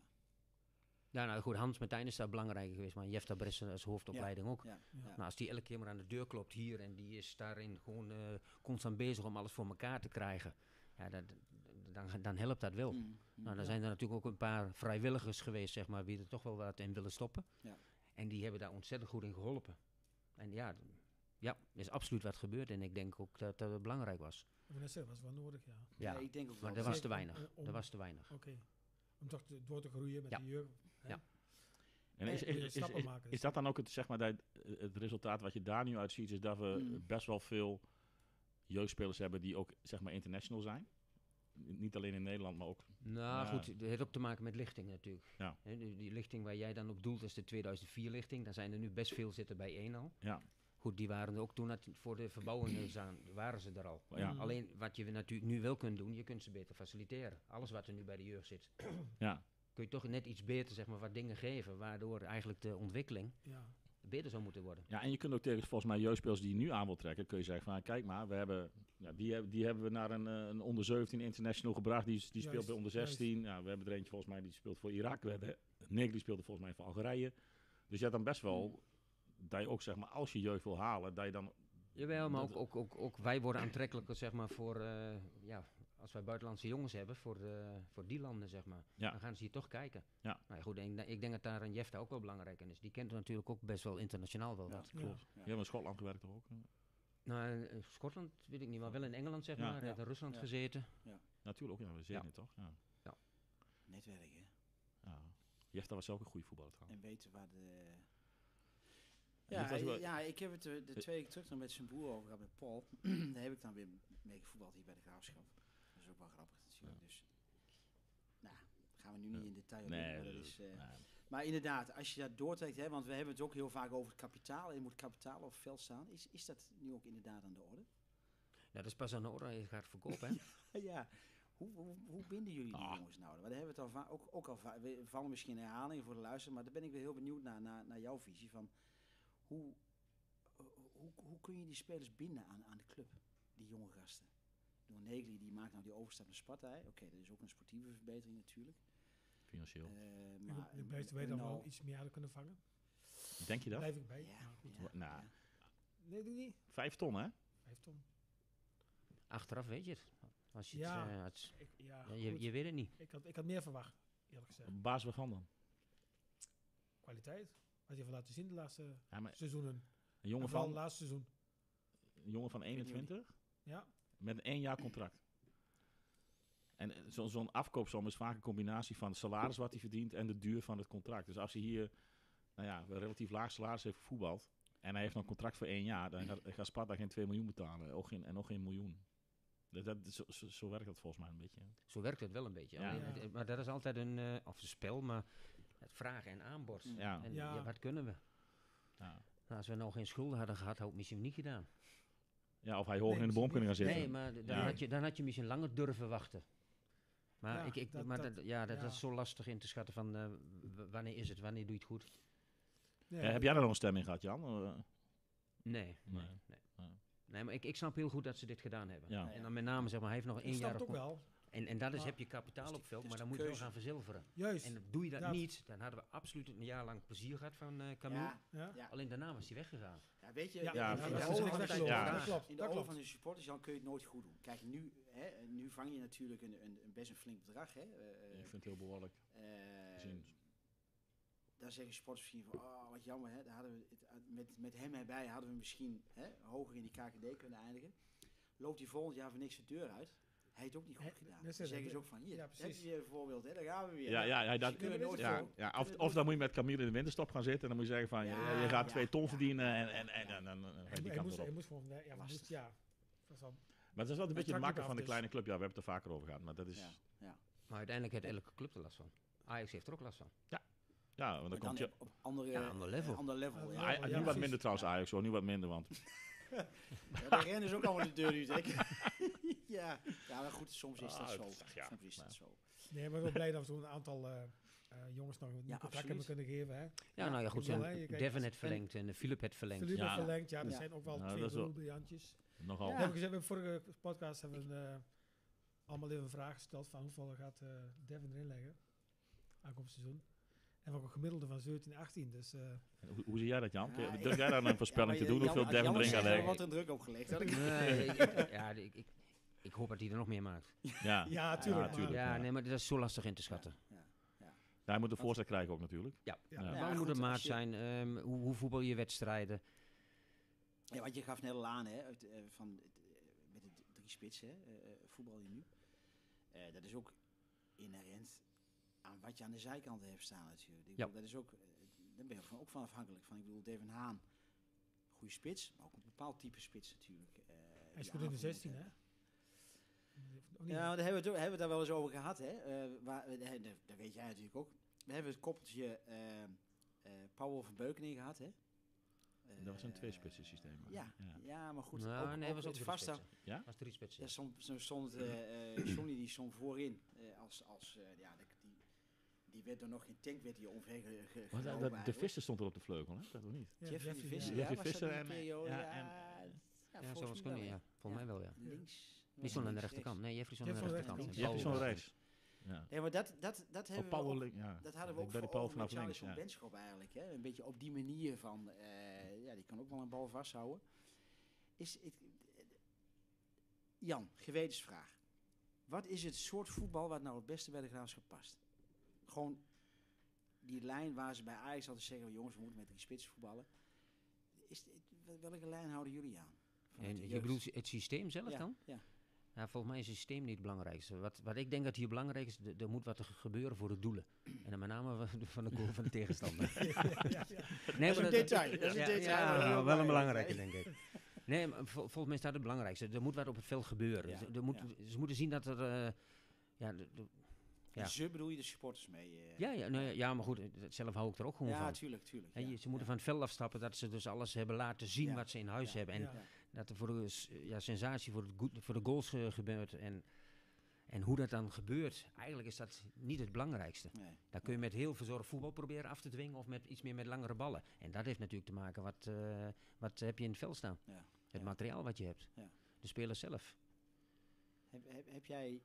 Ja, nou goed, Hans Martijn is daar belangrijk geweest, maar Jefta Bressen als hoofdopleiding ook. ja, Ja. ja. Nou, als die elke keer maar aan de deur klopt hier en die is daarin gewoon eh, constant bezig om alles voor elkaar te krijgen, ja, dat, dan, dan helpt dat wel. Mm, mm. Nou, dan Ja. zijn er natuurlijk ook een paar vrijwilligers geweest, zeg maar, die er toch wel wat in willen stoppen. Ja. En die hebben daar ontzettend goed in geholpen. En ja, d- ja, er is absoluut wat gebeurd en ik denk ook dat dat belangrijk was. Ik moet net zeggen, was wel nodig, ja. Ja, Ja, ik denk ook wel. maar dat was te Zeker weinig. om- om- Dat was te weinig. Oké. Om toch te- door te groeien met Ja. de jeugd. hè? Ja. En is, En is, weer is, stappen is, maken. is dat dan ook het, zeg maar, dat, het resultaat wat je daar nu uit ziet, is dat we Mm. best wel veel jeugdspelers hebben die ook, zeg maar, international zijn? N- Niet alleen in Nederland, maar ook... Nou Ja. goed, het heeft ook te maken met lichting natuurlijk. Ja. Hè, die, die lichting waar jij dan op doelt is de tweeduizend vier lichting. Daar zijn er nu best veel zitten bij één al. Ja, Goed, die waren er ook toen het voor de verbouwingen zijn, waren ze er al. ja, Mm. Alleen wat je natuurlijk nu wel kunt doen, je kunt ze beter faciliteren. Alles wat er nu bij de jeugd zit, ja. kun je toch net iets beter, zeg maar, wat dingen geven, waardoor eigenlijk de ontwikkeling Ja. beter zou moeten worden. Ja, en je kunt ook tegen volgens mij jeugdspelers die je nu aan wil trekken, kun je zeggen van, kijk maar, we hebben, ja, die, heb- die hebben we naar een, eh, een onder zeventien international gebracht, die, die speelt Juist, bij onder zestien. Ja, we hebben er eentje volgens mij die speelt voor Irak, we hebben Nick die speelde volgens mij voor Algerije. Dus je hebt dan best wel, dat je ook zeg maar, als je jeugd wil halen, dat je dan... Jawel, maar ook, dat- ook, ook, ook wij worden aantrekkelijker, zeg maar, voor, eh, ja, als wij buitenlandse jongens hebben, voor, de, voor die landen, zeg maar. Ja. Dan gaan ze hier toch kijken. Ja. Nou ja, goed, ik, denk- ik denk dat daar een Jefta ook wel belangrijk in is. Die kent natuurlijk ook best wel internationaal wel Ja. wat. Klopt. Ja. Je hebt in Schotland gewerkt toch ook? Nou, in Schotland weet ik niet, maar wel in Engeland, zeg Ja. maar. Hij Ja. heeft in Rusland Ja. gezeten. Natuurlijk ook, ja, we zien Ja. het toch? Ja. Netwerk, hè. Ja. Jefta was ook een goede voetballer trouwens. En weten waar de... dit Ja, was wel- ja, ik heb het er de twee keer terug dan met zijn broer over gehad, met Paul. Daar heb ik dan weer mee gevoetbald hier bij de Graafschap. Dat is ook wel grappig natuurlijk. Dus, nou, gaan we nu niet in detail op in, Nee, maar dat dat- is... eh, nee. Maar inderdaad, als je dat doortrekt, hè, want we hebben het ook heel vaak over het kapitaal. En er moet kapitaal op het veld staan. Is, is dat nu ook inderdaad aan de orde? Nou, dat is pas aan de orde als je gaat verkopen, hè. Ja. Hoe, hoe, hoe binden jullie die Ah. jongens nou? Want daar hebben we het al va- ook, ook al va- we vallen misschien in herhalingen voor de luisteraar, maar daar ben ik weer heel benieuwd naar, naar, naar jouw visie van hoe, hoe, hoe kun je die spelers binden aan, aan de club, die jonge gasten? Door Negli, die maakt nou die overstap naar Sparta. hè. Oké, dat is ook een sportieve verbetering natuurlijk. Financieel. Eh, Ik hoop maar de beste wij dan nou- wel iets meer hadden kunnen vangen. Denk je dat? Blijf ik bij. Ja, Maar goed. ja, Nou. ja. Nee, denk ik niet. Vijf ton, hè? Vijf ton. Achteraf weet je het. Als je, Ja. het, eh, als- Ik, ja, ja, je, goed. je weet het niet. Ik, had, ik had meer verwacht, eerlijk gezegd. Op basis waarvan dan? Kwaliteit. Wat je heeft laten zien de laatste Ja, maar seizoenen. een jongen En vooral van, het laatste seizoen. een jongen van eenentwintig Ja. met een één jaar contract. En eh, zo- zo'n afkoopsom is vaak een combinatie van het salaris wat hij verdient en de duur van het contract. Dus als hij hier nou ja, een relatief laag salaris heeft gevoetbald en hij heeft nog een contract voor één jaar, dan gaat, gaat Sparta geen twee miljoen betalen ook geen, en nog geen miljoen. Dat, dat, zo, zo, zo werkt dat volgens mij een beetje. Zo werkt het wel een beetje. Ja. Alleen Ja. het- maar dat is altijd een, eh, of een spel, maar het vragen en aanbod. Ja. En Ja. ja, wat kunnen we? Ja. Nou, als we nou geen schulden hadden gehad, had ik misschien niet gedaan. Ja, of hij hoog Nee, in de boom misschien kunnen gaan Nee, zitten. maar d- dan, Ja. had je, dan had je misschien langer durven wachten. Maar, Ja, ik, ik, dat- maar dat- dat, ja, dat, ja. dat is zo lastig in te schatten van eh, w- wanneer is het, wanneer doe je het goed. Nee, Ja, heb jij daar nog een stem in gehad, Jan? Eh, Nee, nee, Nee. nee. Ja. Nee, maar ik, ik snap heel goed dat ze dit gedaan hebben. Ja. Ja. En dan met name, zeg maar, hij heeft nog Ik één snap jaar het ook op. wel. En, en dat is, Ah. heb je kapitaal Dus op de- veld, dus maar de dan moet je wel keuze. gaan verzilveren. Juist. En doe je dat Dat. niet, dan hadden we absoluut een jaar lang plezier gehad van uh, Camille. Ja, Ja. ja. Alleen daarna was hij weggegaan. Ja, weet je, Ja, in- ja, in, dat in is de dus ogen echt van de- weggelopen. Ja. Dat klopt. in de Dat ogen klopt. van de supporters Jan, kun je het nooit goed doen. Kijk, nu, hè, nu vang je natuurlijk een, een, een best een flink bedrag. Hè. Uh, Ik vind het heel behoorlijk uh, gezien. Daar zeggen supporters misschien van, oh, wat jammer, hè. Daar hadden we het, met, met hem erbij hadden we misschien hè, hoger in die K K D kunnen eindigen. Loopt hij volgend jaar voor niks de deur uit? Hij heeft het ook niet goed Hè, gedaan. dat Dan is het, zeggen hè. ze ook van, hier, Ja, heb precies. je weer een voorbeeld, hè. Daar gaan we weer. Ja, ja, ja, dat, Dus kunnen we nooit ja, voor. ja, Kunnen of, we of nooit dan moet je met Camille in de winterstop gaan zitten en dan moet je zeggen van, Ja, je, je gaat ja, twee ton ja, verdienen ja, en, ja, en, en, ja. en dan dan ga je Hij, die hij kant moest, weer hij op. moest gewoon, ja, maar Lastig. moest, ja. Dat is wel- Maar dat is wel een beetje het trakt makken ook van de af, kleine club. Ja, we hebben het er vaker over gehad, maar dat is... Ja, ja. Maar uiteindelijk heeft elke club er last van. Ajax heeft er ook last van. Ja, want dan Maar komt je... dan op andere, Ja, ander level. eh, ander level. Ander Ja. level. Ah, Ja, nu wat precies. minder trouwens Ajax hoor, nu wat minder, want... Ja, daar rennen ze ook allemaal de deur uit. Hè. ja. ja, maar goed, soms is dat Ah, zo. dat is- ja, Soms is dat ja. zo. Nee, maar wel blij dat we zo'n aantal uh, uh, jongens nog een Ja, contract hebben absoluut. kunnen geven. Hè. Ja, nou ja, goed. Ik bedoel, Zijn hè, je kijkt- Devin heeft verlengd en Philip heeft verlengd. Philippe Ja. heeft verlengd, ja, er Ja. zijn ook wel Ja, twee dat is wel- briljantjes. Nogal. Ja. We hebben gezegd, we hebben vorige podcast hebben we uh, allemaal even een vraag gesteld van hoeveel gaat uh, Devin erin leggen aankomend seizoen. En we hebben ook een gemiddelde van zeventien, achttien. Dus, uh, Hoe, hoe zie jij dat, Jan? Ja, Durf ik- jij daar een voorspelling Ja, te maar doen? Jan- Hoeveel Jan Devin erin heeft gaat er leggen? wat een druk opgelegd. had ik- Nee, ik, ja, ik, ik, ik hoop dat hij er nog meer maakt. Ja, ja, tuurlijk. Ja, tuurlijk. Ja, nee, maar dat is zo lastig in te schatten. Ja, ja. hij moet een voorzet krijgen ook natuurlijk. Ja, Ja. ja. Ja, Waar goed, moet het als maat je- zijn? Ehm, hoe, hoe voetbal je wedstrijden? Ja, want je gaf net al aan, hè, uit, eh, van, het, eh, met de d- drie spitsen, hè, eh, eh, voetbal je nu. Eh, dat is ook inherent aan wat je aan de zijkanten hebt staan natuurlijk. Ik Ja. bedoel, dat is ook, eh, daar ben je van, ook van afhankelijk van. Ik bedoel, Devin Haan, goede spits, maar ook een bepaald type spits natuurlijk. eh, Hij die speelt in de aanvoer moet zestien, hè? hebben. Ook niet- Ja, maar daar hebben we, het, ook- hebben we het daar wel eens over gehad, hè. Eh, waar, eh, dat, dat weet jij natuurlijk ook. We hebben het koppeltje eh eh Paul van Beukening gehad, hè. Dat was een Eh, twee-spitsen systeem. Ja, Ja. ja, maar goed. Nou, ook, nee, ook was ook het drie vasthouden. spitsen. Ja? Was drie spitsen. Ja, stond, zo stond eh eh, Johnny die stond voorin. eh, als, als, eh, ja, de, die, die werd door nog geen tank werd die omver ge, ge, Maar gelopen dat- dat- de eigenlijk. Visser stond er op de vleugel, hè? Dat nog niet. Ja, Jeffrey de Jeffrey, Visser, ja. ja, Jeffrey was dat Visser die en- periode? ja, Ja, en- ja, Ja, volgens zo was mij kunnen, wel, ja. Volgens mij wel, ja. Links. Die stond aan de links, rechterkant. rechts. Nee, Jeffrey stond aan de Jeffrey rechterkant. rechterkant. Je hebt Paul zo'n was rechts. Ja. Ja, maar dat, dat, dat Of hebben Paul we ook, link- ja. dat hadden we Ik ook ben die voor Paul ogen met vanaf links. Charlie van Ja. Benschop eigenlijk. Hè? Een beetje op die manier van, eh, ja, die kan ook wel een bal vasthouden. Is, het, Jan, gewetensvraag. Wat is het soort voetbal wat nou het beste bij de Graafschap past? Gewoon die lijn waar ze bij Ajax altijd zeggen, jongens, we moeten met drie spitsen voetballen. Is, het- welke lijn houden jullie aan? Vanuit En de je jeugd? bedoelt het systeem zelf ja, dan? Ja. Ja, volgens mij is het systeem niet het belangrijkste. Wat, wat ik denk dat hier belangrijk is, d- er moet wat gebeuren voor de doelen. En dan met name van de- van de goal van de tegenstander. ja, ja, ja. Nee, is een dat- detail, dat is een ja, detail, ja, dat is heel wel een belangrijk, belangrijke, denk ik. Nee, maar vol- volgens mij is dat het belangrijkste. Er moet wat op het veld gebeuren. Ja, Er- er moet, ja. Ze moeten zien dat er... eh, ja, de- de- Ja. En ze bedoel je de supporters mee? eh? ja, ja, nou ja, ja, maar goed, eh, zelf hou ik er ook gewoon ja, van. tuurlijk, tuurlijk. En ja, je, ze moeten ja. van het veld afstappen, dat ze dus alles hebben laten zien Ja, wat ze in huis ja, hebben. En ja. dat er voor de s- ja, sensatie voor, het goed, voor de goals eh, gebeurt. En, en hoe dat dan gebeurt, eigenlijk is dat niet het belangrijkste. Nee. Dan kun je met heel verzorgd voetbal proberen af te dwingen of met iets meer met langere ballen. En dat heeft natuurlijk te maken, wat, eh, wat heb je in het veld staan? Ja. Het Ja. materiaal wat je hebt. Ja. De spelers zelf. Heb, heb, heb jij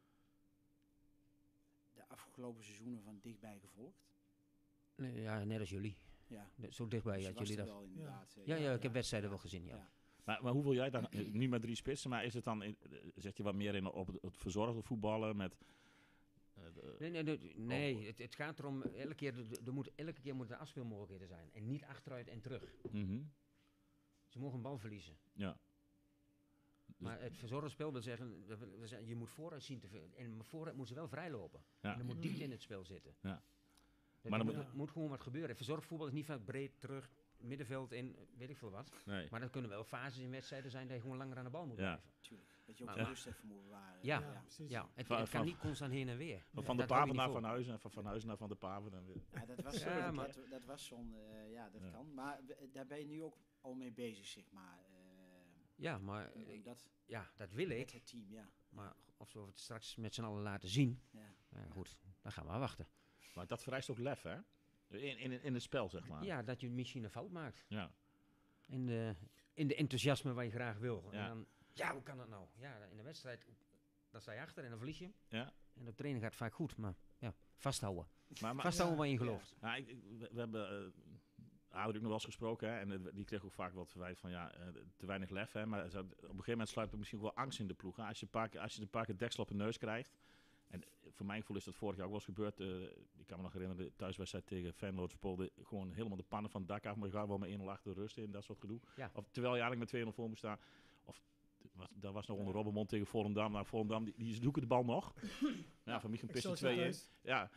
de afgelopen seizoenen van dichtbij gevolgd? Nee, ja, net als jullie. Ja. De- Zo dichtbij Dus je had was jullie er dat. wel inderdaad. eh, Ja, ja, ik heb wedstrijden wel gezien, ja. Ja. Maar, maar hoe wil jij dan, eh, nu met drie spitsen, maar is het dan, in, eh, zet je wat meer in op het, het verzorgde voetballen met... eh, de- Nee, nee, nee, nee. Het, het gaat erom, elke keer, er- er moet, elke keer moeten er afspeelmogelijkheden zijn. En niet achteruit en terug. Mhm. Ze mogen een bal verliezen. Ja. Dus- Maar het verzorgde spel wil zeggen, dat wil zeggen, je moet vooruit zien te veel. En vooruit moet ze wel vrijlopen. Ja. En er moet diepte in het spel zitten. Ja. Er Maar dan moet, moet- er moet gewoon wat gebeuren. Verzorgd voetbal is niet van breed terug, middenveld in, weet ik veel wat. Nee. Maar er kunnen wel fases in wedstrijden zijn dat je gewoon langer aan de bal moet Ja. blijven. Tuurlijk. Dat je ook Maar- de maar- rust even moet bewaren. Ja. Ja, precies. Ja, het, Van- het kan van- niet constant heen en weer. Van, van de Dat hou je Paven niet naar vol. Van Huizen en van Van Huizen naar Van de Paven. Dan weer. Ja, dat was, Ja, zo, maar- dat, dat was zo'n, eh, ja, dat Ja. kan. Maar we- daar ben je nu ook al mee bezig, zeg maar. eh, Ja, maar om- om eh, dat ja, dat wil met ik. het team, ja. Maar of we het straks met z'n allen laten zien, ja. ja, goed, dan gaan we wachten. Maar dat vereist ook lef, hè? In, in, in het spel, zeg maar. Ja, dat je misschien een fout maakt. Ja. In de, in de enthousiasme wat je graag wil. Ja. En dan, ja, hoe kan dat nou? Ja, in de wedstrijd, dan dan sta je achter en dan verlies je hem. Ja. En op training gaat het vaak goed, maar ja, vasthouden. Maar, maar, Vasthouden ja, waar je gelooft. ja, ik, ik- we, we hebben... Uh, Adrie nog wel eens gesproken, hè, en uh, die kreeg ook vaak wat verwijt van ja, uh, te weinig lef. Hè, maar zo, op een gegeven moment sluipt er misschien wel angst in de ploeg. Hè. Als je een paar keer, als je een paar keer deksel op de neus krijgt. En voor mijn gevoel is dat vorig jaar ook wel eens gebeurd. Uh, ik kan me nog herinneren, de thuiswedstrijd tegen Venlo speelde gewoon helemaal de pannen van het dak af. Maar je gaat wel met één nul achter de rust in, dat soort gedoe. Ja. Of terwijl je eigenlijk met twee nul voor moet staan. Of was, dat was nog onder Robbenmond tegen Volendam. Nou, Volendam, die, die zoeken de bal nog. Ja, van Michiel Pissen twee in. Ja,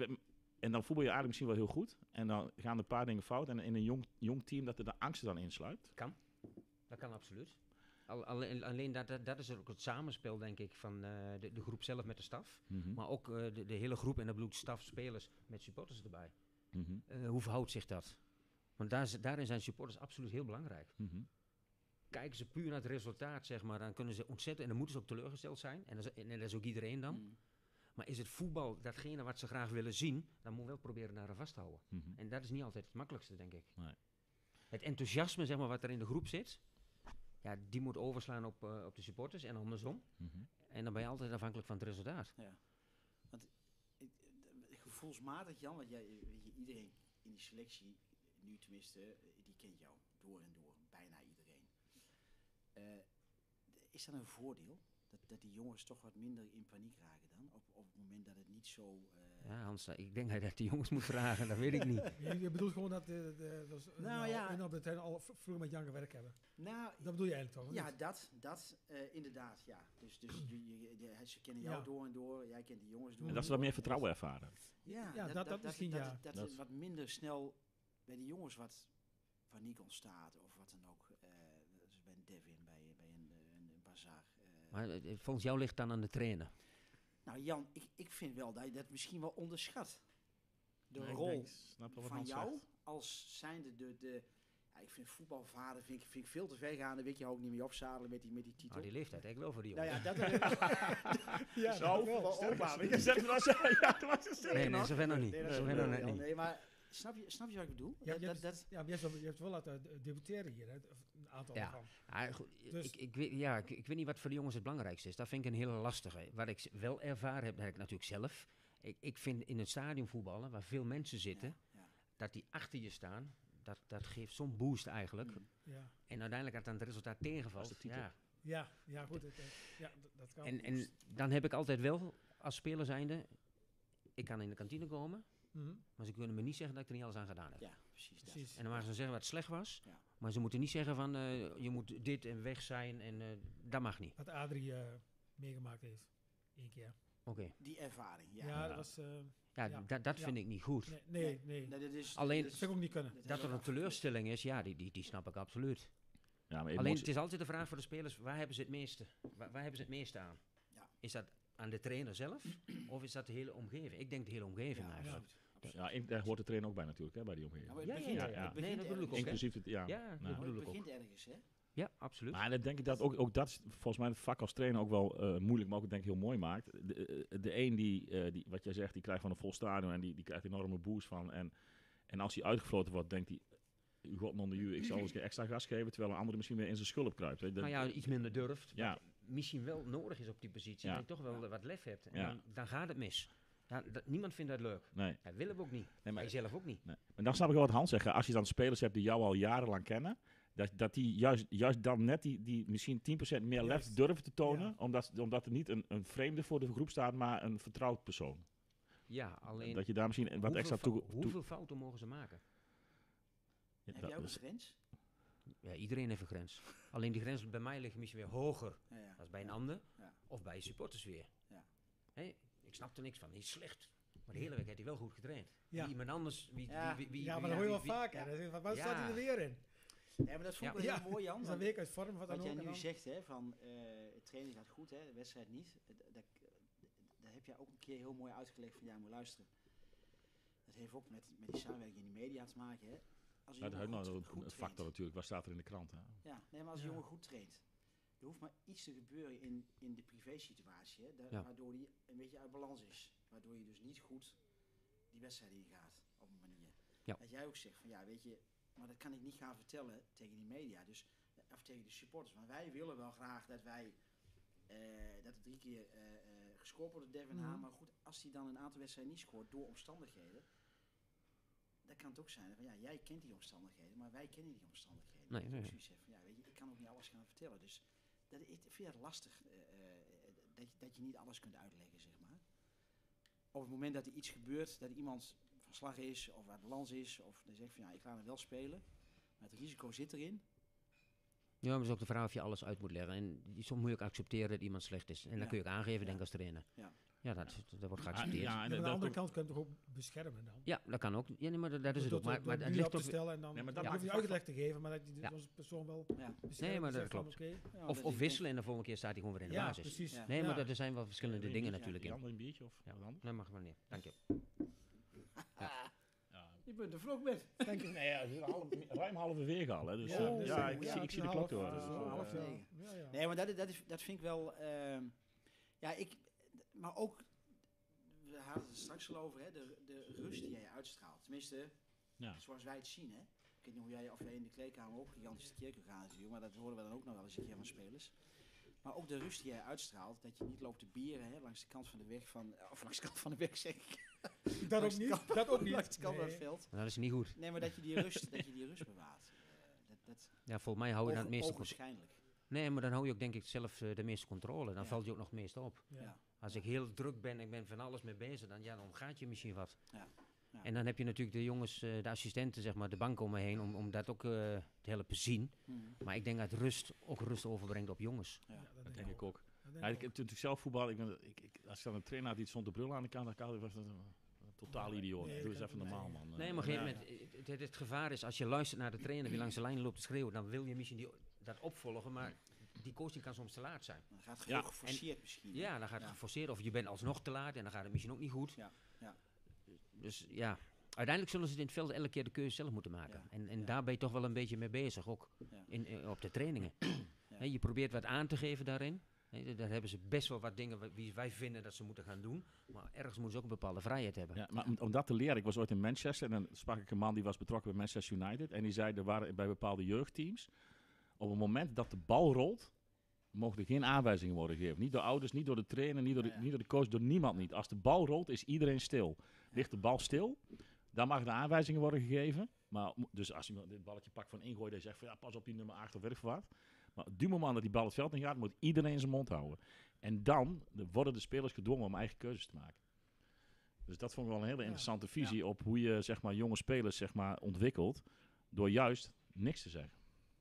en dan voetbal je eigenlijk misschien wel heel goed. En dan gaan er een paar dingen fout. En in een jong, jong team dat er de angst dan insluipt. Kan. Dat kan absoluut. Al, alleen alleen dat, dat, dat is ook het samenspel, denk ik, van uh, de, de groep zelf met de staf. Mm-hmm. Maar ook uh, de, de hele groep en dat bedoelt staf, spelers met supporters erbij. Mm-hmm. Uh, hoe verhoudt zich dat? Want daar, daarin zijn supporters absoluut heel belangrijk. Mm-hmm. Kijken ze puur naar het resultaat, zeg maar, dan kunnen ze ontzettend... En dan moeten ze ook teleurgesteld zijn. En dat is, en dat is ook iedereen dan. Mm. Maar is het voetbal datgene wat ze graag willen zien, dan moet je wel proberen daar aan vasthouden. Mm-hmm. En dat is niet altijd het makkelijkste, denk ik. Nee. Het enthousiasme, zeg maar, wat er in de groep zit, ja, die moet overslaan op, uh, op de supporters en andersom. Mm-hmm. En dan ben je altijd afhankelijk van het resultaat. Ja. Want ik, d- gevoelsmatig, Jan, want jij, weet je, iedereen in die selectie, nu tenminste, die kent jou door en door, bijna iedereen. Uh, is dat een voordeel? Dat, dat die jongens toch wat minder in paniek raken dan? Op, op het moment dat het niet zo... Uh... Ja, Hans, ik denk dat je dat die jongens moet vragen, dat weet ik niet. Je, je bedoelt gewoon dat de, de, de, de Nou, ja. en op de trein al v- vroeger met Jan gewerkt hebben. Nou, Dat bedoel je eigenlijk toch? of ja, niet? dat, dat uh, inderdaad, ja. Dus, dus je, je, je, ze kennen jou Ja. door en door, jij kent die jongens door En dat ze wat meer vertrouwen ervaren. Ja, Ja, dat- dat misschien, dat, ja. Dat, dat, Dat het is- wat minder snel bij die jongens wat paniek ontstaat of wat dan ook. Uh, dus bij een Devin, bij, bij een, uh, een Bazar. Uh. Maar uh, volgens jou ligt dan aan de trainer. Nou Jan, ik, ik vind wel dat je dat misschien wel onderschat. De Nee, ik rol denk, snap wel wat van Hans jou zegt. als zijnde de... de ja, ik vind voetbalvader vind ik, vind ik veel te ver gaan. Dan weet je ook niet meer opzadelen met die, met die titel. Nou, die leeftijd, ik wel voor die Nou jongens. ja, dat Ja, Zo, dat wel. sterk opa, is- weet je. Zet me dan zo- ja, dat was het sterk. nee, nee, zover nog niet. Nee, dat is zover wel nog heel- net niet. nee, maar snap je, snap je wat ik bedoel? Ja, dat, je, dat, hebt, dat, ja, maar je, hebt, wel- je hebt wel laten uh, debuteren hier, hè? Een aantal Ja. van. Ah, goed, Dus- ik, ik, weet, ja, ik, ik weet niet wat voor de jongens het belangrijkste is. Dat vind ik een hele lastige. Wat ik z- wel ervaren heb, dat heb ik natuurlijk zelf. Ik, ik vind in het stadion voetballen, waar veel mensen zitten, ja, ja. dat die achter je staan, dat, dat geeft zo'n boost eigenlijk. Mm. Ja, En uiteindelijk als dan het resultaat Dat tegenvalt, is de titel. ja. ja, ja goed. Het, het- ja, d- dat kan. En, en dan heb ik altijd wel, als speler zijnde, ik kan in de kantine komen, Mhm. maar ze kunnen me niet zeggen dat ik er niet alles aan gedaan heb. Ja, precies. Dat. Precies. En dan mogen ze zeggen wat slecht was, Ja. maar ze moeten niet zeggen van, uh, je moet dit en weg zijn en uh, dat mag niet. Wat Adrie uh, meegemaakt heeft. Eén keer. Oké. Die ervaring, ja. Ja, Ja. dat was... Uh, Ja, Ja. dat, dat Ja. vind ik niet goed. nee, nee, nee. Nee, dat is, Alleen- dat Dat vind ik ook niet kunnen. dat Dat er hebben een we teleurstelling is, ja, die, die, die snap ik absoluut. Ja, maar Alleen emotie- het is altijd de vraag voor de spelers, waar hebben ze het meeste, waar, waar hebben ze het meeste aan? Ja. Is dat aan de trainer zelf of is dat de hele omgeving? Ik denk de hele omgeving Ja, eigenlijk. absoluut. absoluut. ja, in- daar hoort de trainer ook bij natuurlijk, hè, bij die omgeving. Ja, maar Ja, het ja, begint, ja, ja. het begint Nee, dat bedoel ik ook, ergens, hè. Inclusief het, ja. Ja, dat Nou. hè. bedoel Het ik ook. begint ergens, hè? Ja, absoluut. Maar dan denk ik dat ook, ook dat is volgens mij het vak als trainer ook wel uh, moeilijk, maar ook denk ik heel mooi maakt. De, uh, de een die, uh, die, wat jij zegt, die krijgt van een vol stadion en die, die krijgt een enorme boost van. En, en als hij uitgefloten wordt, denkt hij, u god non de ju, ik zal eens een keer extra gas geven, terwijl een andere misschien weer in zijn schulp kruipt. Weet je. Maar Dat- ja, iets minder durft, Ja. wat misschien wel nodig is op die positie, Ja. dat je toch wel wat lef hebt. En Ja. dan, dan gaat het mis. Ja, dat, niemand vindt dat leuk. nee. Dat willen we ook niet. Nee, maar, Wij zelf ook niet. nee. Maar dan snap ik wel wat Hans zegt. Als je dan spelers hebt die jou al jarenlang kennen, dat, dat die juist, juist dan net die, die misschien tien procent meer lef Juist. durven te tonen, Ja. omdat, omdat er niet een, een vreemde voor de groep staat, maar een vertrouwd persoon. Ja, alleen Dat je daar misschien wat hoeveel, extra fou- toe... toe hoeveel fouten mogen ze maken? ja, Heb dat jij ook een is- grens? Ja, iedereen heeft een grens. Alleen die grens bij mij ligt misschien weer hoger Ja, ja. dan bij een ander. Ja. Of bij je supporters weer. Ja. Hé, ik snap er niks van. Hij is slecht. Maar de hele week heeft hij wel goed getraind. Ja. Wie iemand anders... Wie, Ja. wie, wie, Ja, wie- maar dat hoor je wel wie- vaker. ja. Dan zeg je van, waar Ja. staat hij er weer in? Ja, maar dat vond ik Ja. wel heel mooi, Jan. Is want een week uit vorm, wat dan wat ook. jij en nu dan- zegt, hè, van uh, het training gaat goed, hè, de wedstrijd niet. Dat, dat, dat heb jij ook een keer heel mooi uitgelegd van, ja, moet luisteren. Dat heeft ook met, met die samenwerking in de media te maken, hè. Als een Ja, dat is jongen ook goed, nog goed een traint. factor natuurlijk. Wat staat er in de krant? Hè? Ja, nee, maar als een Ja. jongen goed traint. Er hoeft maar iets te gebeuren in, in de privésituatie, hè, da- Ja. waardoor die een beetje uit balans is. Waardoor je dus niet goed die wedstrijd ingaat op een manier. Ja. Dat jij ook zegt van ja, weet je, maar dat kan ik niet gaan vertellen tegen die media, dus, of tegen de supporters. Maar wij willen wel graag dat wij Uh, dat er drie keer uh, uh, gescoord wordt door Devin Mm-hmm. Haan. Maar goed, als hij dan een aantal wedstrijden niet scoort door omstandigheden, dan kan het ook zijn van ja, jij kent die omstandigheden, maar wij kennen die omstandigheden. Nee, dat nee. ik zoiets heb van ja, weet je, ik kan ook niet alles gaan vertellen. Dus dat, ik vind het lastig uh, uh, dat, je, dat je niet alles kunt uitleggen, zeg maar. Op het moment dat er iets gebeurt, dat iemand van slag is of uit balans is, of dan zegt van ja, ik laat hem wel spelen, maar het risico zit erin. Ja, maar het is ook de vraag of je alles uit moet leggen. En die- soms moet je ook accepteren dat iemand slecht is. En Ja. dan kun je ook aangeven, Ja. denk ik, als trainer. Ja. Ja, dat, dat wordt Ah, geaccepteerd. Ja, ja, en En aan dat- de dat andere komt- kant kun je hem toch ook beschermen dan. dat kan ook. Ja, nee, maar dat, dat is het Door ook. te- Maar, maar door het nu op ligt te ook... stellen en dan Nee, maar dat ja, maakt hoef je het uitleg te geven, maar dat je Ja. als persoon wel Ja. beschermt. Nee, maar en dat zegt van, klopt. oké. Ja, Of, dat of ik wisselen en de volgende keer staat hij gewoon weer in de Ja, basis. precies. Ja. Nee, Ja. maar dat, er zijn wel verschillende Wil je dingen een natuurlijk biertje? in. Jan, een biertje of Ja. wat anders? Nee, mag maar niet. Dank je. Ja. Je bent er vlog met. Denk ik. Nee, ja, het is half, ruim halverwege al. Hè, dus, Ja, ja, dus, ja, eh, ik, ja, zie, het ik is zie de een klok half, door. eh, Dus, Oh, eh, half ja. negen. Ja, ja. Nee, maar dat, dat, is, dat vind ik wel... ehm, ja, ik... Maar ook... We hadden het er straks al over, hè. De, de rust die jij uitstraalt. Tenminste, ja. zoals wij het zien, hè. Ik weet niet hoe jij, of jij in de kleedkamer ook gigantisch tekeer kunt gaan natuurlijk. Maar dat horen we dan ook nog wel eens een keer van spelers. Maar ook de rust die jij uitstraalt. Dat je niet loopt te bieren, hè. Langs de kant van de weg van... Of langs de kant van de weg, zeg ik. Dat ook Langs de niet. kant- Dat ook niet. Langs de kant van Nee. het veld. Nou, dat is niet goed. Nee, maar dat je die rust, dat je die rust bewaart. Eh, dat, dat, Ja, volgens mij hou je dan het meeste... con- waarschijnlijk. Nee, maar dan hou je ook denk ik zelf eh, de meeste controle. Dan Ja. valt je ook nog het meeste op. Ja. Ja. Als ik heel druk ben en ik ben van alles mee bezig, dan, ja, dan gaat je misschien wat. Ja. Ja. En dan heb je natuurlijk de jongens, eh, de assistenten, zeg maar, de bank om me heen, om, om dat ook eh, te helpen zien. Mhm. Maar ik denk dat rust ook rust overbrengt op jongens. Ja. Ja, Dat denk ik ook. Dat denk Ja, ik ik, ook. toen ik zelf voetbal, ik, ben- ik, ik, als ik dan een trainer had die stond de bril aan de kant, dan kan ik was dat een, een totaal idioot. Nee, Doe dat eens kan- even normaal, nee. man. Nee, maar op een Ja. gegeven moment, het, het, het gevaar is, als je luistert naar de trainer die langs de lijn loopt te schreeuwen, dan wil je misschien die, dat opvolgen, maar die coaching kan soms te laat zijn. Dan gaat het Ja. gewoon geforceerd misschien. Ja, dan gaat het Ja. geforceerd of je bent alsnog te laat en dan gaat het misschien ook niet goed. Ja, ja. Dus ja, uiteindelijk zullen ze het in het veld elke keer de keuze zelf moeten maken. Ja, En, en ja. daar ben je toch wel een beetje mee bezig, ook Ja. in, in- op de trainingen. Hè, je probeert wat aan te geven daarin. Hè, daar hebben ze best wel wat dingen wa- die wij vinden dat ze moeten gaan doen. Maar ergens moeten ze ook een bepaalde vrijheid hebben. Ja, maar om, om dat te leren, ik was ooit in Manchester en dan sprak ik een man die was betrokken bij Manchester United. En die zei, er waren bij bepaalde jeugdteams, op het moment dat de bal rolt, mogen er geen aanwijzingen worden gegeven. Niet door ouders, niet door de trainer, niet door de, Ja, ja. niet door de coach, door niemand niet. Als de bal rolt, is iedereen stil. Ligt de bal stil, dan mag er aanwijzingen worden gegeven. Maar, mo- dus als iemand dit balletje pakt van ingooien, dan zegt van ja, pas op die nummer acht of weet ik veel wat. Maar op die moment dat die bal het veld in gaat, moet iedereen zijn mond houden. En dan de- worden de spelers gedwongen om eigen keuzes te maken. Dus dat vond ik wel een hele Ja. interessante visie op hoe je zeg maar, jonge spelers zeg maar, ontwikkelt. Door juist niks te zeggen.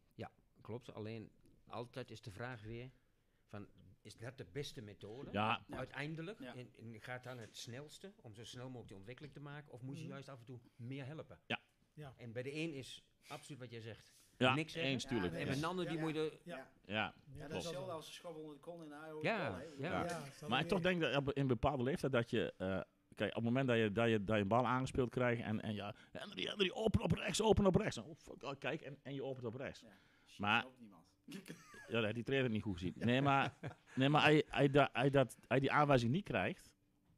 Klopt, alleen altijd is de vraag weer, van, is dat de beste methode? Ja, Ja. Uiteindelijk, Ja. en, en gaat dan het snelste om zo snel mogelijk die ontwikkeling te maken, of moet je Mhm. juist af en toe meer helpen? Ja. Ja. En bij de een is absoluut wat jij zegt. ja niks zeggen. eens tuurlijk. Ja, En nee, bij een ander die Ja, moet je... de- Ja, Ja. ja. Ja. ja, dat klopt. is hetzelfde als een schop onder de kon en een ui Ja, hè. ja. Ja, zal Maar ik er toch weer- denk dat op, in een bepaalde leeftijd dat je... eh, kijk, op het moment dat je, dat je, dat je een bal aangespeeld krijgt en, en ja... Henry, Henry, open op rechts, open op rechts. Oh, fuck, oh, kijk, en, en je opent op rechts. Ja. Shit, Maar- ook niemand. Ja, dat heeft die trainer niet goed gezien. Nee, maar, nee, maar hij, hij, da- hij, dat, hij die aanwijzing niet krijgt...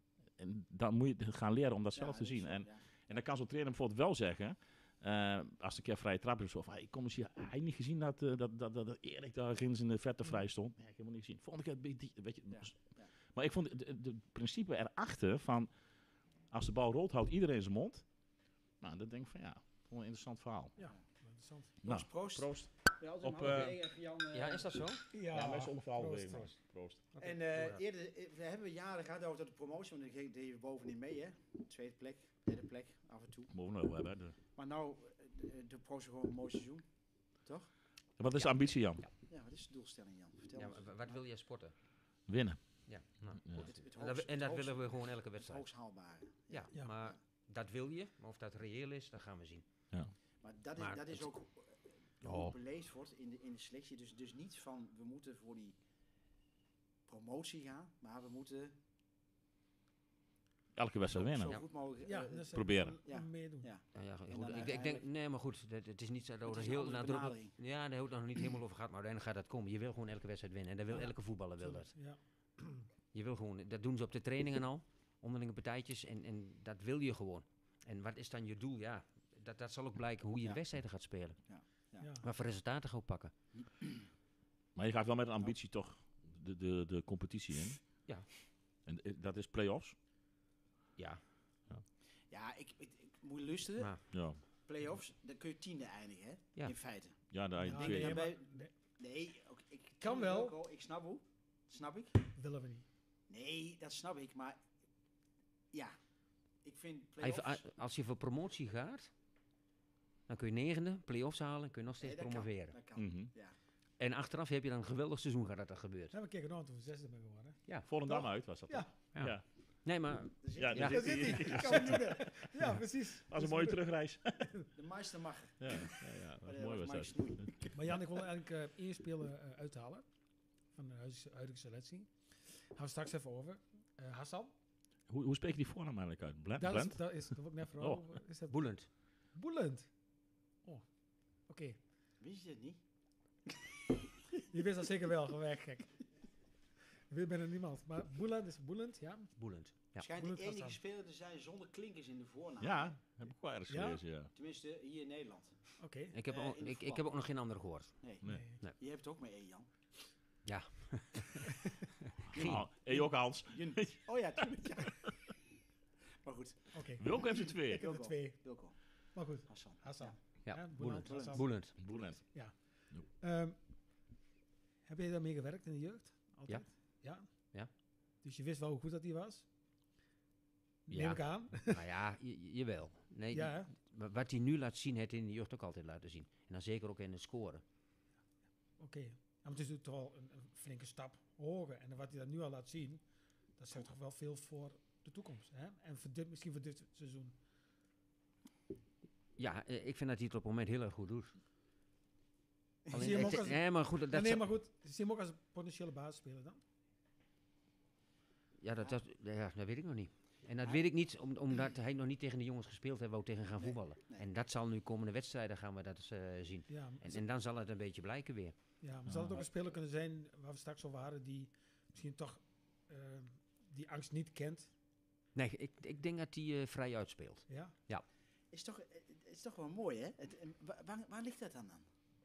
En dan moet je gaan leren om dat zelf Ja, te dat is zien. zo, En, ja. en dan kan zo'n trainer bijvoorbeeld wel zeggen... eh, als een keer vrije trap is of hey, kom eens hier, hij heeft niet gezien dat, eh, dat, dat, dat, dat Erik daar ginds in de verte vrij stond. Nee, ik heb hem niet gezien. Volgende keer, be- die- weet je, Ja, dus- ja. Maar ik vond het de, de principe erachter van, als de bal rolt, houdt iedereen zijn mond. Nou, dat denk ik van ja, vond een interessant verhaal. Ja, interessant. Jongens, Nou, proost. proost. Ja, Op, op, eh, even Jan, eh, Ja, is dat zo? Ja, Ja, mensen ongeveer halverwege. proost. Proost. Oké, En doe eh, dat. eerder, eh, we hebben jaren gehad over de promotie, want dan deed je bovenin mee, hè. Tweede plek, derde plek, af en toe. Mogen we wel hebben. hè, de- Maar nou, eh, de, de pro is gewoon een mooi seizoen, toch? Wat is de Ja. ambitie, Jan? Ja, wat is de doelstelling, Jan? Vertel Ja, ons. maar wat wil jij sporten? Winnen. Ja, nou, Ja. goed. Het- het En dat, hoogst- en dat het willen we hoogst- gewoon elke Het wedstrijd. hoogst haalbare. Ja, Ja. maar dat wil je. Maar of dat reëel is, dat gaan we zien. Maar dat is, Maar dat is het- ook eh, hoe Oh. het beleefd wordt in de, in de selectie. Dus, dus niet van, we moeten voor die promotie gaan, maar we moeten Elke wedstrijd zo, winnen. zo Ja. goed mogelijk... Ja, eh, dat is proberen. Ja. meedoen. ja. Ja, ja, goed, En dan ik, ik denk, uiteindelijk- nee, maar goed, dat, het is niet zo dat Het er is een heel andere nadrukkelijk... benadering. Ja, daar wordt nog niet helemaal over gehad, maar uiteindelijk gaat dat komen. Je wil gewoon elke wedstrijd winnen. En dat wil Ja. elke voetballer wil dat. Ja. Je wil gewoon, dat doen ze op de trainingen al, onderlinge partijtjes, en, en dat wil je gewoon. En wat is dan je doel? Ja, dat, dat zal ook blijken hoe je Ja. de wedstrijden gaat spelen. Ja. Ja. Wat voor resultaten ga je ook pakken. Maar je gaat wel met een ambitie toch de, de, de competitie in. Ja. En eh, dat is play-offs? Ja. Ja, ik, ik, ik moet luisteren. Maar, Ja. Play-offs, dan kun je tiende eindigen, hè? Ja. In feite. Ja, daar Ja, je nee, twee. nee, maar- bij- nee, Nee, ook, ik Kan ik wel. ook al, ik snap hoe. Snap ik. willen we niet. Nee, dat snap ik, maar ja, ik vind play-offs... even, a- als je voor promotie gaat, dan kun je negende, play-offs halen, kun je nog steeds Nee, dat kan, promoveren. dat kan, Mhm. ja. En achteraf heb je dan een geweldig seizoen gehad dat dat gebeurt. Ja, we kijken nog toen we zesde ben geworden. Volendam Toch? uit was dat. Ja. Ja. Ja. Nee, maar Daar zit Ja, hij. daar Daar zit zit hij. hij. Ik kan het doen. Ja, precies. Dat was een mooie terugreis. De meester mag. ja, ja, ja, dat was mooi was dat. Snoei. Maar Jan, ik wil eigenlijk eh één speler eh, uithalen van de huidige, huidige selectie. Gaan we straks even over. Eh, Hassan. Hoe, hoe spreek je die voornaam eigenlijk uit? Blend? Dat is, Blend? dat is, dat wil ik net Oh. vooral. Is dat Boelend. Boelend? Oh, oké. Wist je het niet? Je wist dat zeker wel, gewoon weg, gek. Ik weet bijna niemand. Maar Boelend is Boelend, ja. Boelend. Ja. Schijnt de Boelend enige Hassan. speler te zijn zonder klinkers in de voornaam. Ja, heb ik wel ergens Ja? gelezen, ja. Tenminste, hier in Nederland. Oké. Ik heb, Eh, ook, in de ik, ik voetbal. heb ook nog geen ander gehoord. Nee. Nee. Nee. Je hebt het ook met E, Jan. Ja. Oh, en je ook Hans. Je- oh ja, tuurlijk, ja. Maar goed, Oké. Welkom heeft er twee. Ik heb er Wilco. twee. Wilco, Maar goed, Hassan. Hassan. Ja, Ja, Boelend, Boelend. Hassan. Boelend. Boelend. Ehm, heb jij daarmee gewerkt in de jeugd? Altijd? Ja. Ja. Dus je wist wel hoe goed dat hij was? Neem Ja. ik aan. Nou ja, je- jawel. Nee, Ja, hè? wa- wat hij nu laat zien, heeft hij in de jeugd ook altijd laten zien. En dan zeker ook in het scoren. Oké. Ja, maar het is natuurlijk toch wel een, een flinke stap hoger. En wat hij dat nu al laat zien, dat zegt toch wel veel voor de toekomst. Hè? En voor dit, misschien voor dit seizoen. Ja, eh, ik vind dat hij het op het moment heel erg goed doet. Zie Alleen, je hem het- ook als, nee, maar goed, dat, nee, zou- maar goed, zie je hem ook als een potentiële basisspeler dan? ja, dat, dat, ja, dat weet ik nog niet. En dat Ja. weet ik niet, om, omdat hij nog niet tegen de jongens gespeeld heeft, wou tegen gaan Nee, voetballen. nee. En dat zal nu komende wedstrijden gaan we dat eh, zien. Ja, maar En, z- en dan zal het een beetje blijken weer. ja, maar zal het ook een speler kunnen zijn waar we straks over hadden, die misschien toch eh, die angst niet kent? Nee, ik, ik denk dat hij eh, vrij uitspeelt. Ja? Is toch, eh, het is toch wel mooi, hè? Het, eh, wa- waar, waar ligt dat aan dan?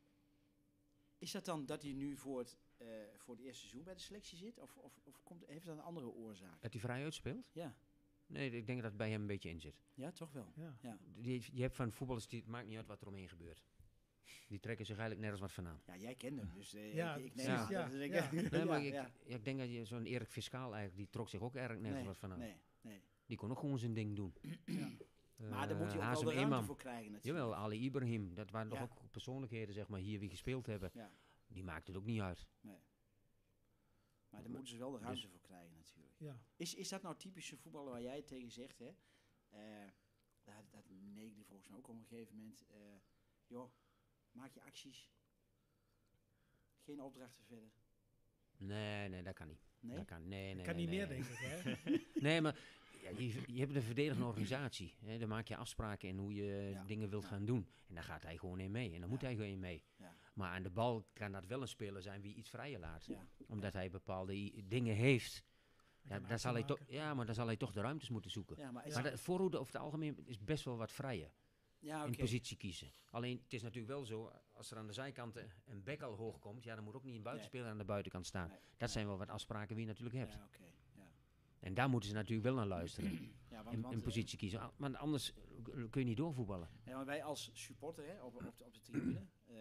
Is dat dan dat hij nu voor het, eh, voor het eerste seizoen bij de selectie zit? Of, of, of komt, heeft dat een andere oorzaak? Dat hij vrij uitspeelt? Ja, Nee, ik denk dat het bij hem een beetje in zit. ja toch wel. Ja. Ja. Die, je hebt van voetballers, die, het maakt niet uit wat er omheen gebeurt. Die trekken zich eigenlijk nergens wat van aan. Ja, jij kent hem, dus eh, Ja, ik, ik neem precies, aan ja, dat ik- ja. Nee, maar ja, ik, ja. ja, ik denk dat je zo'n Erik Fiscaal eigenlijk, die trok zich ook eigenlijk nergens Nee, wat van aan. nee, nee. Die kon ook gewoon zijn ding doen. Ja. Maar daar moet je ook Eh, wel Hazem de ruimte Eman. voor krijgen natuurlijk. Jawel, Ali Ibrahim. Dat waren Ja. toch ook persoonlijkheden, zeg maar, hier wie gespeeld hebben. Ja, Die maakt het ook niet uit. maar daar moeten ze wel de ruimte Dus- voor krijgen natuurlijk. Ja. Is, is dat nou typische voetballer waar jij tegen zegt, hè? Eh, dat, dat neegde volgens mij ook op een gegeven moment. eh, joh, maak je acties. Geen opdrachten verder. Nee, nee, dat kan niet. Nee? Dat kan, nee, nee, kan nee, niet nee. meer, denk ik. Hè? Nee, maar ja, je, je hebt een verdedigende organisatie. Hè, daar maak je afspraken in hoe je Ja. dingen wilt Ja. gaan doen. En daar gaat hij gewoon in mee. En dan moet Ja. hij gewoon in mee. Ja. Maar aan de bal kan dat wel een speler zijn wie iets vrijer laat. Ja. Omdat hij bepaalde i- dingen heeft. Hij Ja, kan daar zal hij toch, afmaken. ja, maar dan zal hij toch de ruimtes moeten zoeken. Ja, maar is Maar dat- de voorhoede over het algemeen is best wel wat vrijer ja, oké. in positie kiezen. Alleen het is natuurlijk wel zo, als er aan de zijkant een bek al hoog komt, ja, dan moet ook niet een buitenspeler aan de buitenkant staan. Nee, Dat nee. zijn wel wat afspraken die je natuurlijk hebt. Ja, oké. Ja. En daar moeten ze natuurlijk wel naar luisteren. Ja, want, in, want, in eh, positie kiezen. Ah, Want anders kun je niet doorvoetballen. Ja, maar wij als supporter hè, op, op, de, op de tribune, eh,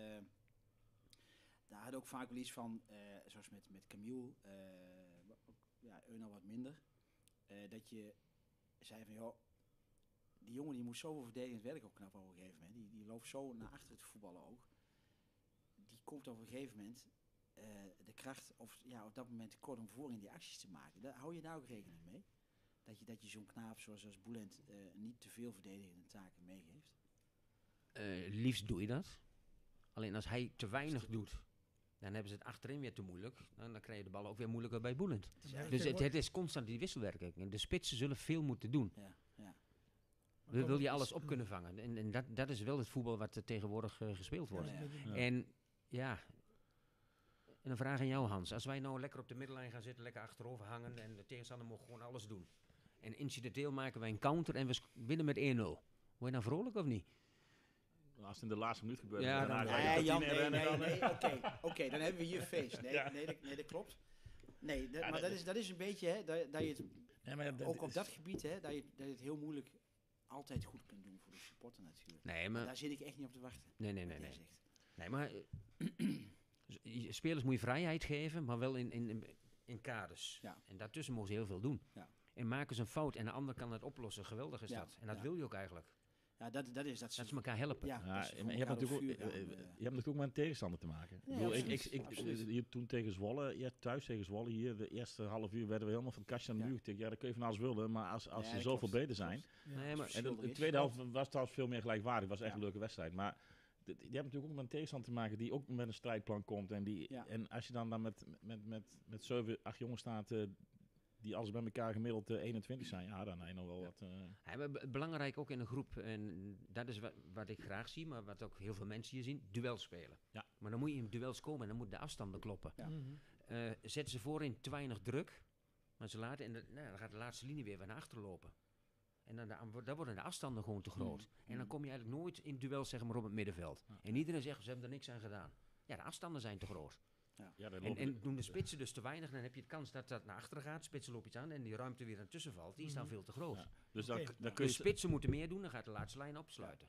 daar hadden ook vaak wel iets van, eh, zoals met, met Camille, eh, wa- ook, ja, Eunal wat minder, eh, dat je zei van, joh, die jongen die moet zoveel verdedigend werk opknappen op een gegeven moment. Die, die loopt zo naar achteren te voetballen ook. Die komt op een gegeven moment eh, de kracht, of ja, op dat moment tekort om voor in die acties te maken. Daar hou je daar ook rekening mee? Dat je, dat je zo'n knaap zoals, als Boelend eh, niet te veel verdedigende taken meegeeft? Eh, liefst doe je dat. Alleen als hij te weinig doet, dan hebben ze het achterin weer te moeilijk. Dan, dan krijg je de bal ook weer moeilijker bij Boelend. Ja, Dus het, kijk, het is constant die wisselwerking. En de spitsen zullen veel moeten doen. Ja, ja. maar Wil, wil je is- alles op kunnen vangen. En, en dat, dat is wel het voetbal wat er tegenwoordig eh, gespeeld wordt. Ja, Ja. dat is een beetje- Ja. En ja, en een vraag aan jou Hans. Als wij nou lekker op de middellijn gaan zitten, lekker achterover hangen en de tegenstander mag gewoon alles doen. En incidenteel maken wij een counter en we sk- winnen met één nul. Word je dan vrolijk of niet? Als het in de laatste minuut gebeurt, Ja, daarna dan- ga je Nee, de Jan, kantine nee, rennen, nee, dan, nee, oké, oké, dan hebben we hier feest. Nee, Ja. nee, dat, nee, dat klopt. Nee, dat, Ja, maar dat- dat is, dat is een beetje, hè, dat, dat je het, Nee, maar dat ook op is- dat gebied, hè, dat je, dat je het heel moeilijk altijd goed kunt doen voor de supporter natuurlijk. Nee, Maar maar... daar zit ik echt niet op te wachten. Nee, nee, wat nee. jij nee. zegt. Nee, maar eh, je- spelers moet je vrijheid geven, maar wel in, in, in, in kaders. Ja. En daartussen mogen ze heel veel doen. Ja. En maken ze een fout en de ander kan het oplossen. Geweldig is Ja, dat. En dat ja. wil je ook eigenlijk. Ja, dat, dat is dat ze... Dat ze elkaar helpen. ja, Ja, dat ze en voor je hebt elkaar natuurlijk ook, door eh, vuur eh, gaan, je hebt natuurlijk ook met een tegenstander te maken. Ja, ik bedoel, ik, absoluut, ik, ik, absoluut. hier toen tegen Zwolle, ja, thuis tegen Zwolle, hier de eerste half uur werden we helemaal van het kastje aan de Ja. muur getikt. Ja, dan kun je van alles willen, maar als, als Ja, ze dat zoveel klopt, beter zijn. klopt. Ja. Nee, maar En verschil de, er de is. tweede helft was trouwens veel meer gelijkwaardig. was echt Ja. een leuke wedstrijd. Maar de- je hebt natuurlijk ook met een tegenstander te maken die ook met een strijdplan komt. En, die, Ja. en als je dan, dan met, met, met, met zeven, acht jongens staat eh, die alles bij elkaar gemiddeld eh, eenentwintig zijn, ja, dan heb je nog wel wat... eh, Ja, maar be- belangrijk ook in een groep, en dat is wat, wat ik graag zie, maar wat ook heel veel mensen hier zien, duel spelen. Ja. Maar dan moet je in duels komen en dan moeten de afstanden kloppen. Ja. Mhm. Eh, zetten ze voorin te weinig druk, maar ze laten, en de, nou, dan gaat de laatste linie weer weer naar achteren lopen. En dan, de- dan worden de afstanden gewoon te groot. Mm. En dan Mm. kom je eigenlijk nooit in duel zeg maar, op het middenveld. Ja. En iedereen zegt, ze hebben er niks aan gedaan. Ja, de afstanden zijn te groot. ja, dan En, lopen en de- doen de spitsen dus te weinig, dan heb je de kans dat dat naar achteren gaat. Spitsen lopen iets aan en die ruimte weer aan tussen valt. Die is dan Mhm. veel te groot. Ja. Dus dan, Oké. dan kun De je... spitsen moeten meer doen, dan gaat de laatste lijn opsluiten.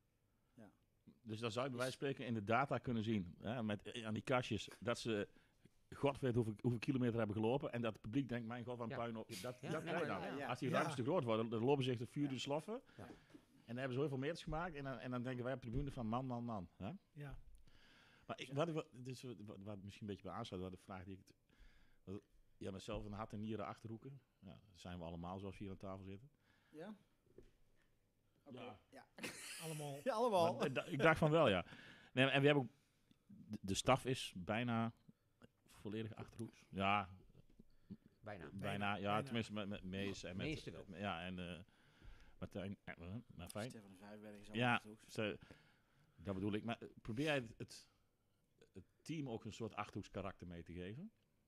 Dus dan zou je bij wijze van spreken in de data kunnen zien, hè, met, eh, aan die kastjes, dat ze god weet hoeveel, hoeveel kilometer hebben gelopen. En dat het publiek denkt, mijn god, wat een Ja. puin op. Dat, Ja, dat nee, krijg je maar- dan. ja, ja. Als die Ja. ruimtes te groot worden, dan lopen ze zich de vuur de sloffen. Ja. En dan hebben ze heel veel meters gemaakt. En dan, en dan denken wij op de tribune van man, man, man. Hè? Ja. Maar ik, wat, ik wel- dit is wat, wat- wat misschien een beetje bij aansluit, wat de vraag die ik... het- wat- Ja, met zelf een hart en nieren achterhoeken. Ja, dat zijn we allemaal zoals we hier aan tafel zitten. Ja? Oké. Ja. Ja. Allemaal. Ja, allemaal. Maar, eh, da- ik dacht van wel, ja. Nee, en we hebben ook... De, de staf is bijna volledig achterhoeks. Ja, Bijna. bijna. Ja, bijna. tenminste met, met Mees en met... Meeste wel. eh, ja, en uh, Martijn... Uh, maar fijn. Stefan de Vijverberg is Ja, allemaal goed. Ze, dat bedoel ik. Maar eh, probeer jij het, het, het team ook een soort achterhoeks karakter mee te geven?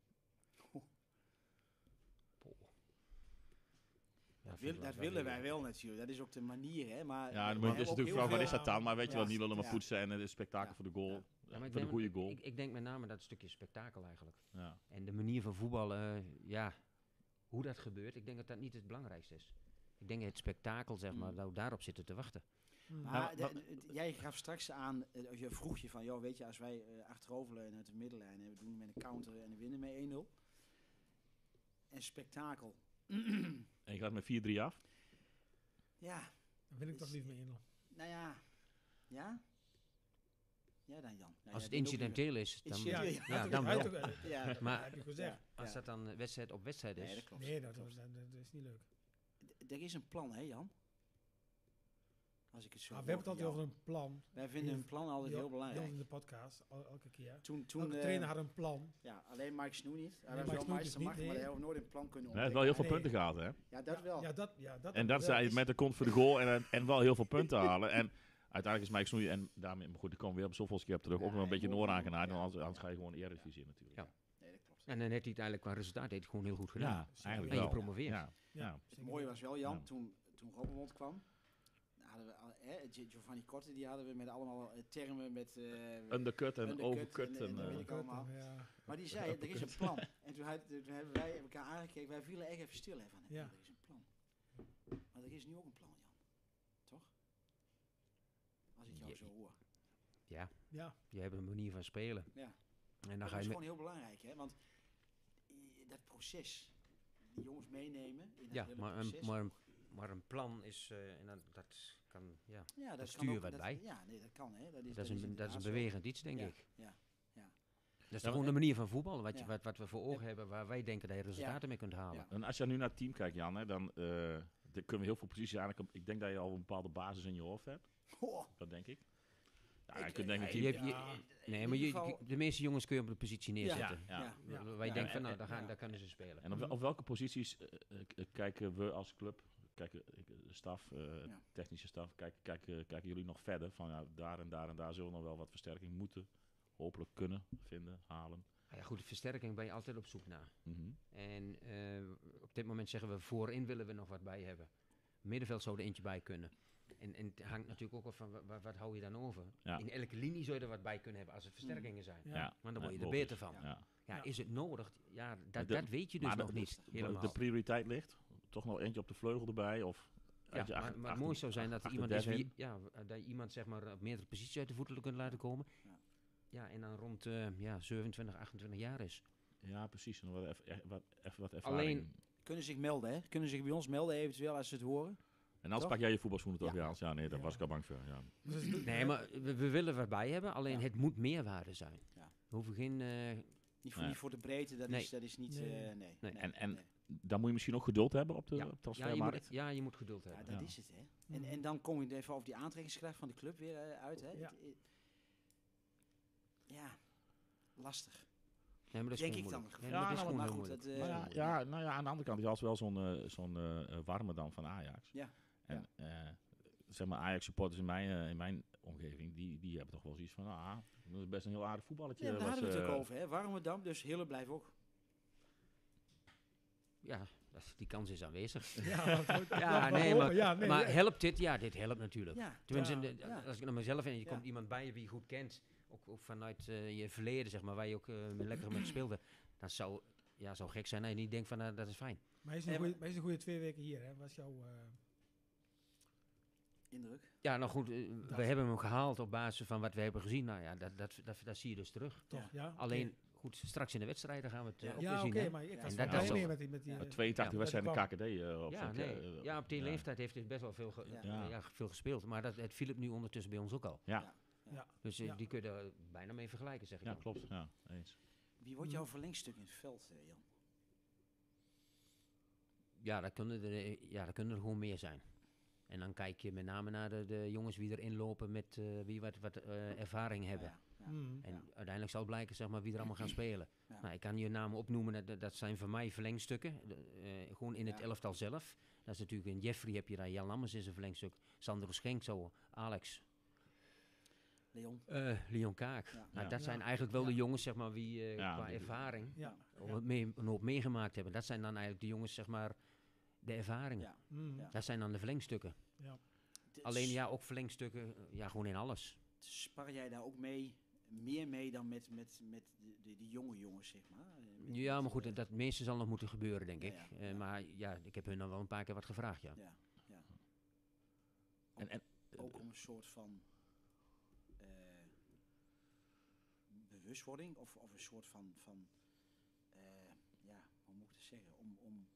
Ja, Dat, vind wil, ik dat wel- willen wij wel natuurlijk. Dat is ook de manier, hè. Maar Ja, dan we moet je hebben dus ook natuurlijk heel vragen, wat veel- is dat dan? Maar weet je Ja. wel, niet lullen maar Ja. poetsen en het is spektakel Ja. voor de goal. Ja. Ja, Ja, maar ik voor de denk- goede goal. Ik, ik denk met name dat stukje spektakel eigenlijk. Ja. En de manier van voetballen, eh, ja, hoe dat gebeurt, ik denk dat dat niet het belangrijkste is. Ik denk het spektakel, zeg maar, Mm. dat we daarop zitten te wachten. Mhm. Maar Ja, de- wat- de- jij gaf straks aan, eh, je vroeg je van, joh, weet je, als wij eh, achteroverleunen uit de middenlijn en we doen met een counter en we winnen met één nul. En spektakel. En je gaat met vier drie af. Ja, Dan wil ik toch liever met één nul. nou ja. Ja? Ja dan Jan. Nou, Als ja, het incidenteel is, dan, Incidenteel, ja, ja. toch- dan hij wel. toch- eh, Ja, dat Maar- heb je gezegd. ja, Als ja. dat dan wedstrijd op wedstrijd is, Nee, dat klopt. Nee, dat, klopt. dat, dat is niet leuk. D- Er is een plan, hè Jan? Als ik het zo Ah, we hebben het hoor altijd van over een plan. jou. Wij vinden een plan altijd Ja, heel heel belangrijk. in de podcast, al- elke keer. Toen, toen, Elke eh, trainer had een plan. ja, alleen Mike Snoe niet. Hij Nee, was Mike wel Snoe meester dus macht, niet, maar nee. hij heeft nooit een plan kunnen Hij heeft wel heel veel Nee. punten gehaald, hè? Ja, dat wel. Ja, dat, ja, dat En dat wel. zei met de kont voor de goal en, en wel heel veel punten halen. En uiteindelijk is Mike Snoei, en daarmee, maar goed, daar komen we weer op zoveel keer op terug, Ja, ook wel een beetje hij Noor moet- aangenaaid. ja, En anders, ja. anders ga je gewoon de Eredivisie in natuurlijk. Ja. Nee, dat klopt. en dan heeft hij het eigenlijk qua resultaat heeft hij gewoon heel goed gedaan. Ja, eigenlijk En je wel. promoveert. Ja, ja. Ja, Het mooie was wel, Jan, Ja. toen, toen Robbenmond kwam, hadden we, al- hè, Gi- Giovanni Korte, die hadden we met allemaal eh, termen met... eh, Undercut en Undercut overcut. en- En, en- eh, weet ik allemaal. Ja. maar die zei, er is een plan. En toen, had- toen hebben wij elkaar aangekeken, wij vielen echt even stil. Hè, van, Ja. er is een plan. Maar er is nu ook een plan, Jan. Toch? Als ik jou Ja. zo hoor. Ja, Ja, je hebt een manier van spelen. Ja. En dan Dat ga is je met, gewoon heel belangrijk, hè? Want i- dat proces, die jongens meenemen in dat ja, hele maar een, proces. maar, een, maar een plan is, eh, en dat, dat kan, ja, ja, dat daar kan stuur je ook- wat dat- bij. Ja, nee, dat kan, hè? Dat is, dat is een, inderdaad dat is een zo. bewegend iets, denk Ja, ik. Ja, ja. Dat is Ja, gewoon de manier van voetballen, wat, je, Ja. wat, wat we voor ogen hebben, waar wij denken dat je resultaten mee kunt halen. Ja. En als je nu naar het team kijkt, Jan, hè, dan, eh, dan kunnen we heel veel posities eigenlijk... op- Ik denk dat je al een bepaalde basis in je hoofd hebt. Goh, Dat denk ik. Ja, Ik- je kunt denken... Ja, team- je hebt- je- Ja. nee, in maar ieder je, geval- de meeste jongens kun je op de positie neerzetten. ja, ja. Ja. Ja. W- Wij Ja, denken van, en- nou, en- daar, gaan, ja. daar kunnen ze spelen. En op, wel- op welke posities eh, eh, k- kijken we als club, kijken eh, de staf, eh, Ja. technische staf, kijken, kijken, kijken jullie nog verder? Van ja, daar en daar en daar zullen we nog wel wat versterking moeten, hopelijk kunnen vinden, halen. Ah ja, goed, de versterking ben je altijd op zoek naar. Mhm. En eh, op dit moment zeggen we, voorin willen we nog wat bij hebben. Middenveld zou er eentje bij kunnen. En, en het hangt natuurlijk ook af van, wa- wa- wat hou je dan over? Ja. In elke linie zou je er wat bij kunnen hebben als het versterkingen zijn. Ja. Ja. Want dan word je er logisch. beter van. Ja. Ja. Ja, Ja. is het nodig? Ja, dat, de- dat weet je dus maar de- nog de- niet de, helemaal. de prioriteit ligt. Toch nog eentje op de vleugel erbij. Of Ja, eentje maar, achter- maar het achter- mooiste zou zijn dat er achter iemand is Devin. wie, ja, dat je iemand zeg maar op meerdere posities uit de voeten kunt laten komen. Ja. Ja, en dan rond uh, ja, zevenentwintig, achtentwintig jaar is. Ja, precies. En wat, eff- wat, even wat ervaring. Alleen- Kunnen zich melden, hè? Kunnen zich bij ons melden eventueel als ze het horen. En anders Toch? pak jij je voetbalschoenen toch, Ja. Jans? Ja, nee, daar Ja. was ik al bang voor. Ja. Dus het doet- Nee, eh, maar we, we willen wat bij hebben, alleen Ja. het moet meerwaarde zijn. Ja. We hoeven geen... uh, Niet voor, Nee. niet voor de breedte, dat, Nee. is, dat is niet... Nee. eh, nee. Nee. nee, En- en- nee. Dan moet je misschien ook geduld hebben op de Ja. op ja, je transfermarkt. moet, ja, je moet geduld Ja, hebben. dat Ja. is het, hè. En, Mhm. en dan kom je even over die aantrekkingskracht van de club weer eh, uit, hè. Ja. Het- het- ja, lastig. Nee, maar dat is Denk gewoon ik dan. moeilijk. Nee, Ja, maar dat is nou, gewoon maar heel goed, moeilijk. dat, eh, Nou ja, ja, nou ja, aan de andere kant, je had wel zo'n eh, zo'n eh, warme dan van Ajax. Ja. En eh, zeg maar, Ajax-supporters in mijn, eh, in mijn omgeving, die, die hebben toch wel zoiets van, ah, dat is best een heel aardig voetballetje. Ja, daar was, hadden we het eh, ook over, hè. Warmerdam, dus Hille blijft ook. Ja, dat, die kans is aanwezig. Ja, maar het wordt- Ja, ja, nee, waarom? maar, Ja, nee, maar ja. helpt dit? Ja, dit helpt natuurlijk. Ja, Tenminste, Ja. de- Ja. als ik naar mezelf en je Ja. komt iemand bij je wie je goed kent, ook, ook vanuit eh, je verleden, zeg maar, waar je ook uh, lekker mee speelde, dan zou ja, zou gek zijn dat je niet denkt van, uh, dat is fijn. Maar hij is een Nee, goeie- maar- hij is een goede twee weken hier, hè? Was jouw... eh, indruk. Ja, nou goed, uh, we Dat- hebben hem gehaald op basis van wat we hebben gezien. Nou ja, dat, dat, dat, dat zie je dus terug. toch, ja? Oké. Alleen, goed, straks in de wedstrijden gaan we het uh, Ja. ook Ja, weer oké, zien. hè. maar ik En was dat wel is blij zo. met die... Met die Ja, eh, tweeëntachtig Ja, wedstrijden in dat de K K D. eh, op Ja, zich, nee. eh, ja, op die ja. leeftijd heeft hij best wel veel, ge- Ja. ja, veel gespeeld. Maar dat, het Philip nu ondertussen bij ons ook al. Ja, Ja. Dus uh, Ja. die kun je er bijna mee vergelijken, zeg ik ja, dan. klopt. Ja, eens. Wie wordt jouw verlengstuk in het veld, eh, Jan? Ja, daar kunnen er, eh, ja, daar kunnen er gewoon meer zijn. En dan kijk je met name naar de, de jongens die erin lopen met uh, wie wat, wat uh, ervaring hebben. Ja, ja. Mm. En Ja. uiteindelijk zal blijken zeg maar, wie er allemaal gaan spelen. Ja. Nou, ik kan je namen opnoemen, dat, dat zijn voor mij verlengstukken. De, uh, gewoon in het Ja. elftal zelf. Dat is natuurlijk in Jeffrey heb je daar, Jan Lammers is een verlengstuk. Sandro Schenk zo, Alex. Leon. Uh, Leon Kaak. Ja. Nou, Ja. dat zijn Ja. eigenlijk wel Ja. de jongens zeg maar, wie uh, Ja, qua die- ervaring Ja. of Ja. het mee, een hoop meegemaakt hebben. Dat zijn dan eigenlijk de jongens, zeg maar, de ervaringen. Ja. Mm. Ja. Dat zijn dan de verlengstukken. Ja. Dus Alleen ja, ook verlengstukken, uh, ja, gewoon in alles. spar jij daar ook mee, meer mee dan met, met, met de, de, de jonge jongens, zeg maar? Eh, met- Ja, met, maar goed, eh, dat meeste zal nog moeten gebeuren, denk Ja, ik. ja, Uh, ja. Maar ja, ik heb hun dan wel een paar keer wat gevraagd, ja. Ja, ja. En, en, Ook om een soort van eh, bewustwording of, of een soort van, van eh, ja, hoe moet ik het zeggen? Om, om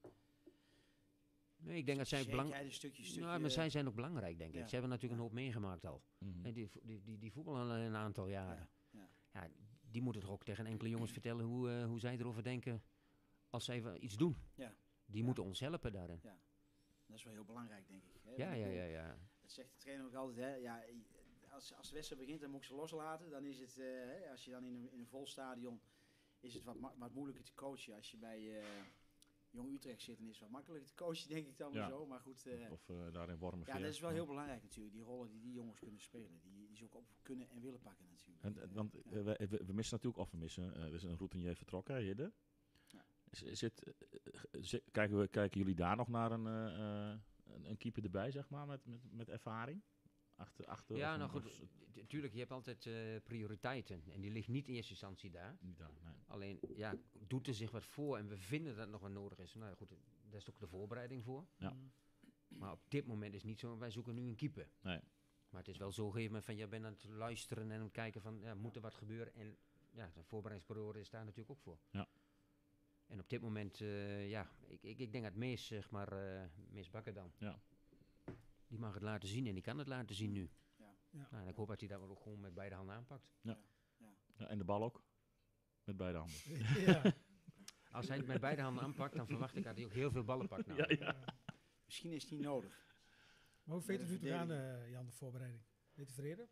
Nee, ik denk dat zij ook belangrijk... zekerheid een stukje, stukje Nou, maar zij zijn ook belangrijk, denk ik. Ja. Ze hebben natuurlijk Ja. een hoop meegemaakt al. mhm. En die, vo- die, die, die voetballen al een aantal jaren. Ja, Ja, die moeten toch ook tegen enkele jongens vertellen hoe, uh, hoe zij erover denken als zij wel iets doen. Ja. Die Ja. moeten ons helpen daarin. dat is wel heel belangrijk, denk ik. Hè? Ja, Want ik ja, bedoel, ja, ja. Dat zegt de trainer ook altijd, hè? Ja, als, als de wedstrijd begint, dan moet ik ze loslaten. Dan is het, eh, hè, als je dan in een, in een vol stadion, is het wat, ma- wat moeilijker te coachen. Als je bij eh, Jong Utrecht zit, dan is het wat makkelijker te coachen, denk ik dan Ja. maar zo. Maar goed, eh, Of uh, daar in Wormerveer. ja, dat is wel heel belangrijk natuurlijk. Die rollen die die jongens kunnen spelen, die, die ze ook op kunnen en willen pakken natuurlijk. En, en- Eh, want ja. eh, we, we, we missen natuurlijk, of we missen, uh, er is een routinier vertrokken, Hidde. Ja. Z- Zit, uh, zit, kijken, we, kijken jullie daar nog naar een, uh, uh, een, een keeper erbij, zeg maar, met, met, met ervaring? Achter, achter Ja, of nou een- goed, of- t- tuurlijk, je hebt altijd uh, prioriteiten. En die ligt niet in eerste instantie daar. Niet daar, nee. Alleen, ja, doet er zich wat voor en we vinden dat het nog wat nodig is. Nou ja, goed, daar is ook de voorbereiding voor. Ja. Mm. Maar op dit moment is het niet zo, wij zoeken nu een keeper. Nee. Maar het is wel zo op een gegeven moment van, je bent aan het luisteren en aan het kijken van, ja, moet er wat gebeuren? En ja, de voorbereidingsperiode is daar natuurlijk ook voor. Ja. En op dit moment, uh, ja, ik, ik, ik denk dat Mees, zeg maar, uh, Mees Bakker dan. Ja. Die mag het laten zien en die kan het laten zien nu. Ja. Ja. Nou, en ik hoop dat hij dat wel ook gewoon met beide handen aanpakt. Ja, en de bal ook? Met beide handen. Ja. Als hij het met beide handen aanpakt, dan verwacht ik dat hij ook heel veel ballen pakt. Nou. Ja, ja. Misschien is het niet nodig. Maar hoe vind je Bij het de nu te gaan, verdediging. uh, Jan, de voorbereiding? Ben je tevreden?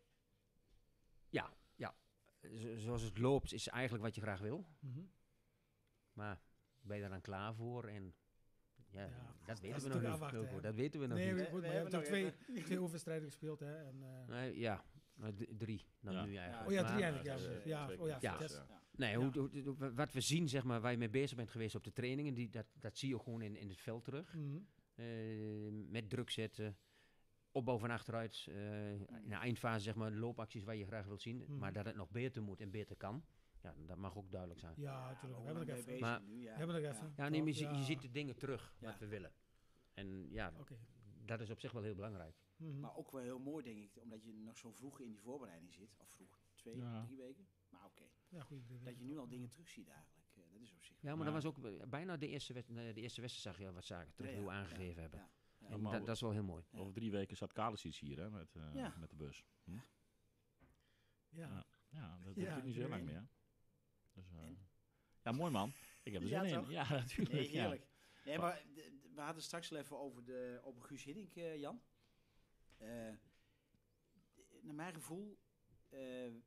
Ja, ja. Zo- zoals het loopt is eigenlijk wat je graag wil. Mhm. Maar ben je daar dan klaar voor? En ja, Ja, dat dat weten is we nog natuurlijk niet. afwachten, Wilco, hè. Dat weten we nog Nee, niet. we- goed, We maar je hebt hebben toch nog twee, twee overstrijden gespeeld, hè? En, uh, Nee, ja, maar d- drie dan Ja. nu eigenlijk. oh ja, Maar- drie eigenlijk, ja. Ja, Ja, twee oh ja, keer. Ja. Vitesse. Ja. Nee, Ja. hoe, hoe- hoe- wat we zien, zeg maar, waar je mee bezig bent geweest op de trainingen, die, dat, dat zie je gewoon in, in het veld terug. Mhm. Eh, met druk zetten, opbouw van achteruit, eh, in de eindfase zeg maar loopacties waar je graag wilt zien, Mhm. maar dat het nog beter moet en beter kan. Ja, dat mag ook duidelijk zijn. Ja, Ja, natuurlijk. maar We hebben hoe nog lang ben je even. bezig Maar- nu? Ja. We hebben nog Ja. even. Ja, nee, maar je, Toch? ziet- je Ja. ziet de dingen terug, Ja. wat we willen. En ja, Oké. dat is op zich wel heel belangrijk. Mhm. Maar ook wel heel mooi, denk ik, omdat je nog zo vroeg in die voorbereiding zit. Of vroeg, twee, Ja. drie weken. Maar oké, Ja, goeie idee. dat je nu al dingen terugziet eigenlijk. eh, dat is op zich. Ja, maar Ja. dat was ook eh, bijna de eerste, wed- nee, de eerste wedstrijd zag je al wat zaken terug Ja, ja, hoe we ja, aangegeven hebben. Ja, ja. En maar dat, we- dat is wel heel mooi. Ja. Over drie weken staat Kalisic hier hè, met, eh, Ja. met de bus. Hm? Ja. Ja. Ja, dat Ja, doet niet zo heel lang iedereen. meer. Dus, eh, En? ja, mooi man. Ik heb er Ja, zin in. toch? Ja, natuurlijk. Nee, ja. heerlijk. Nee, maar d- d- we hadden straks al even over, de, over Guus Hiddink, eh, Jan. Eh, naar mijn gevoel, eh,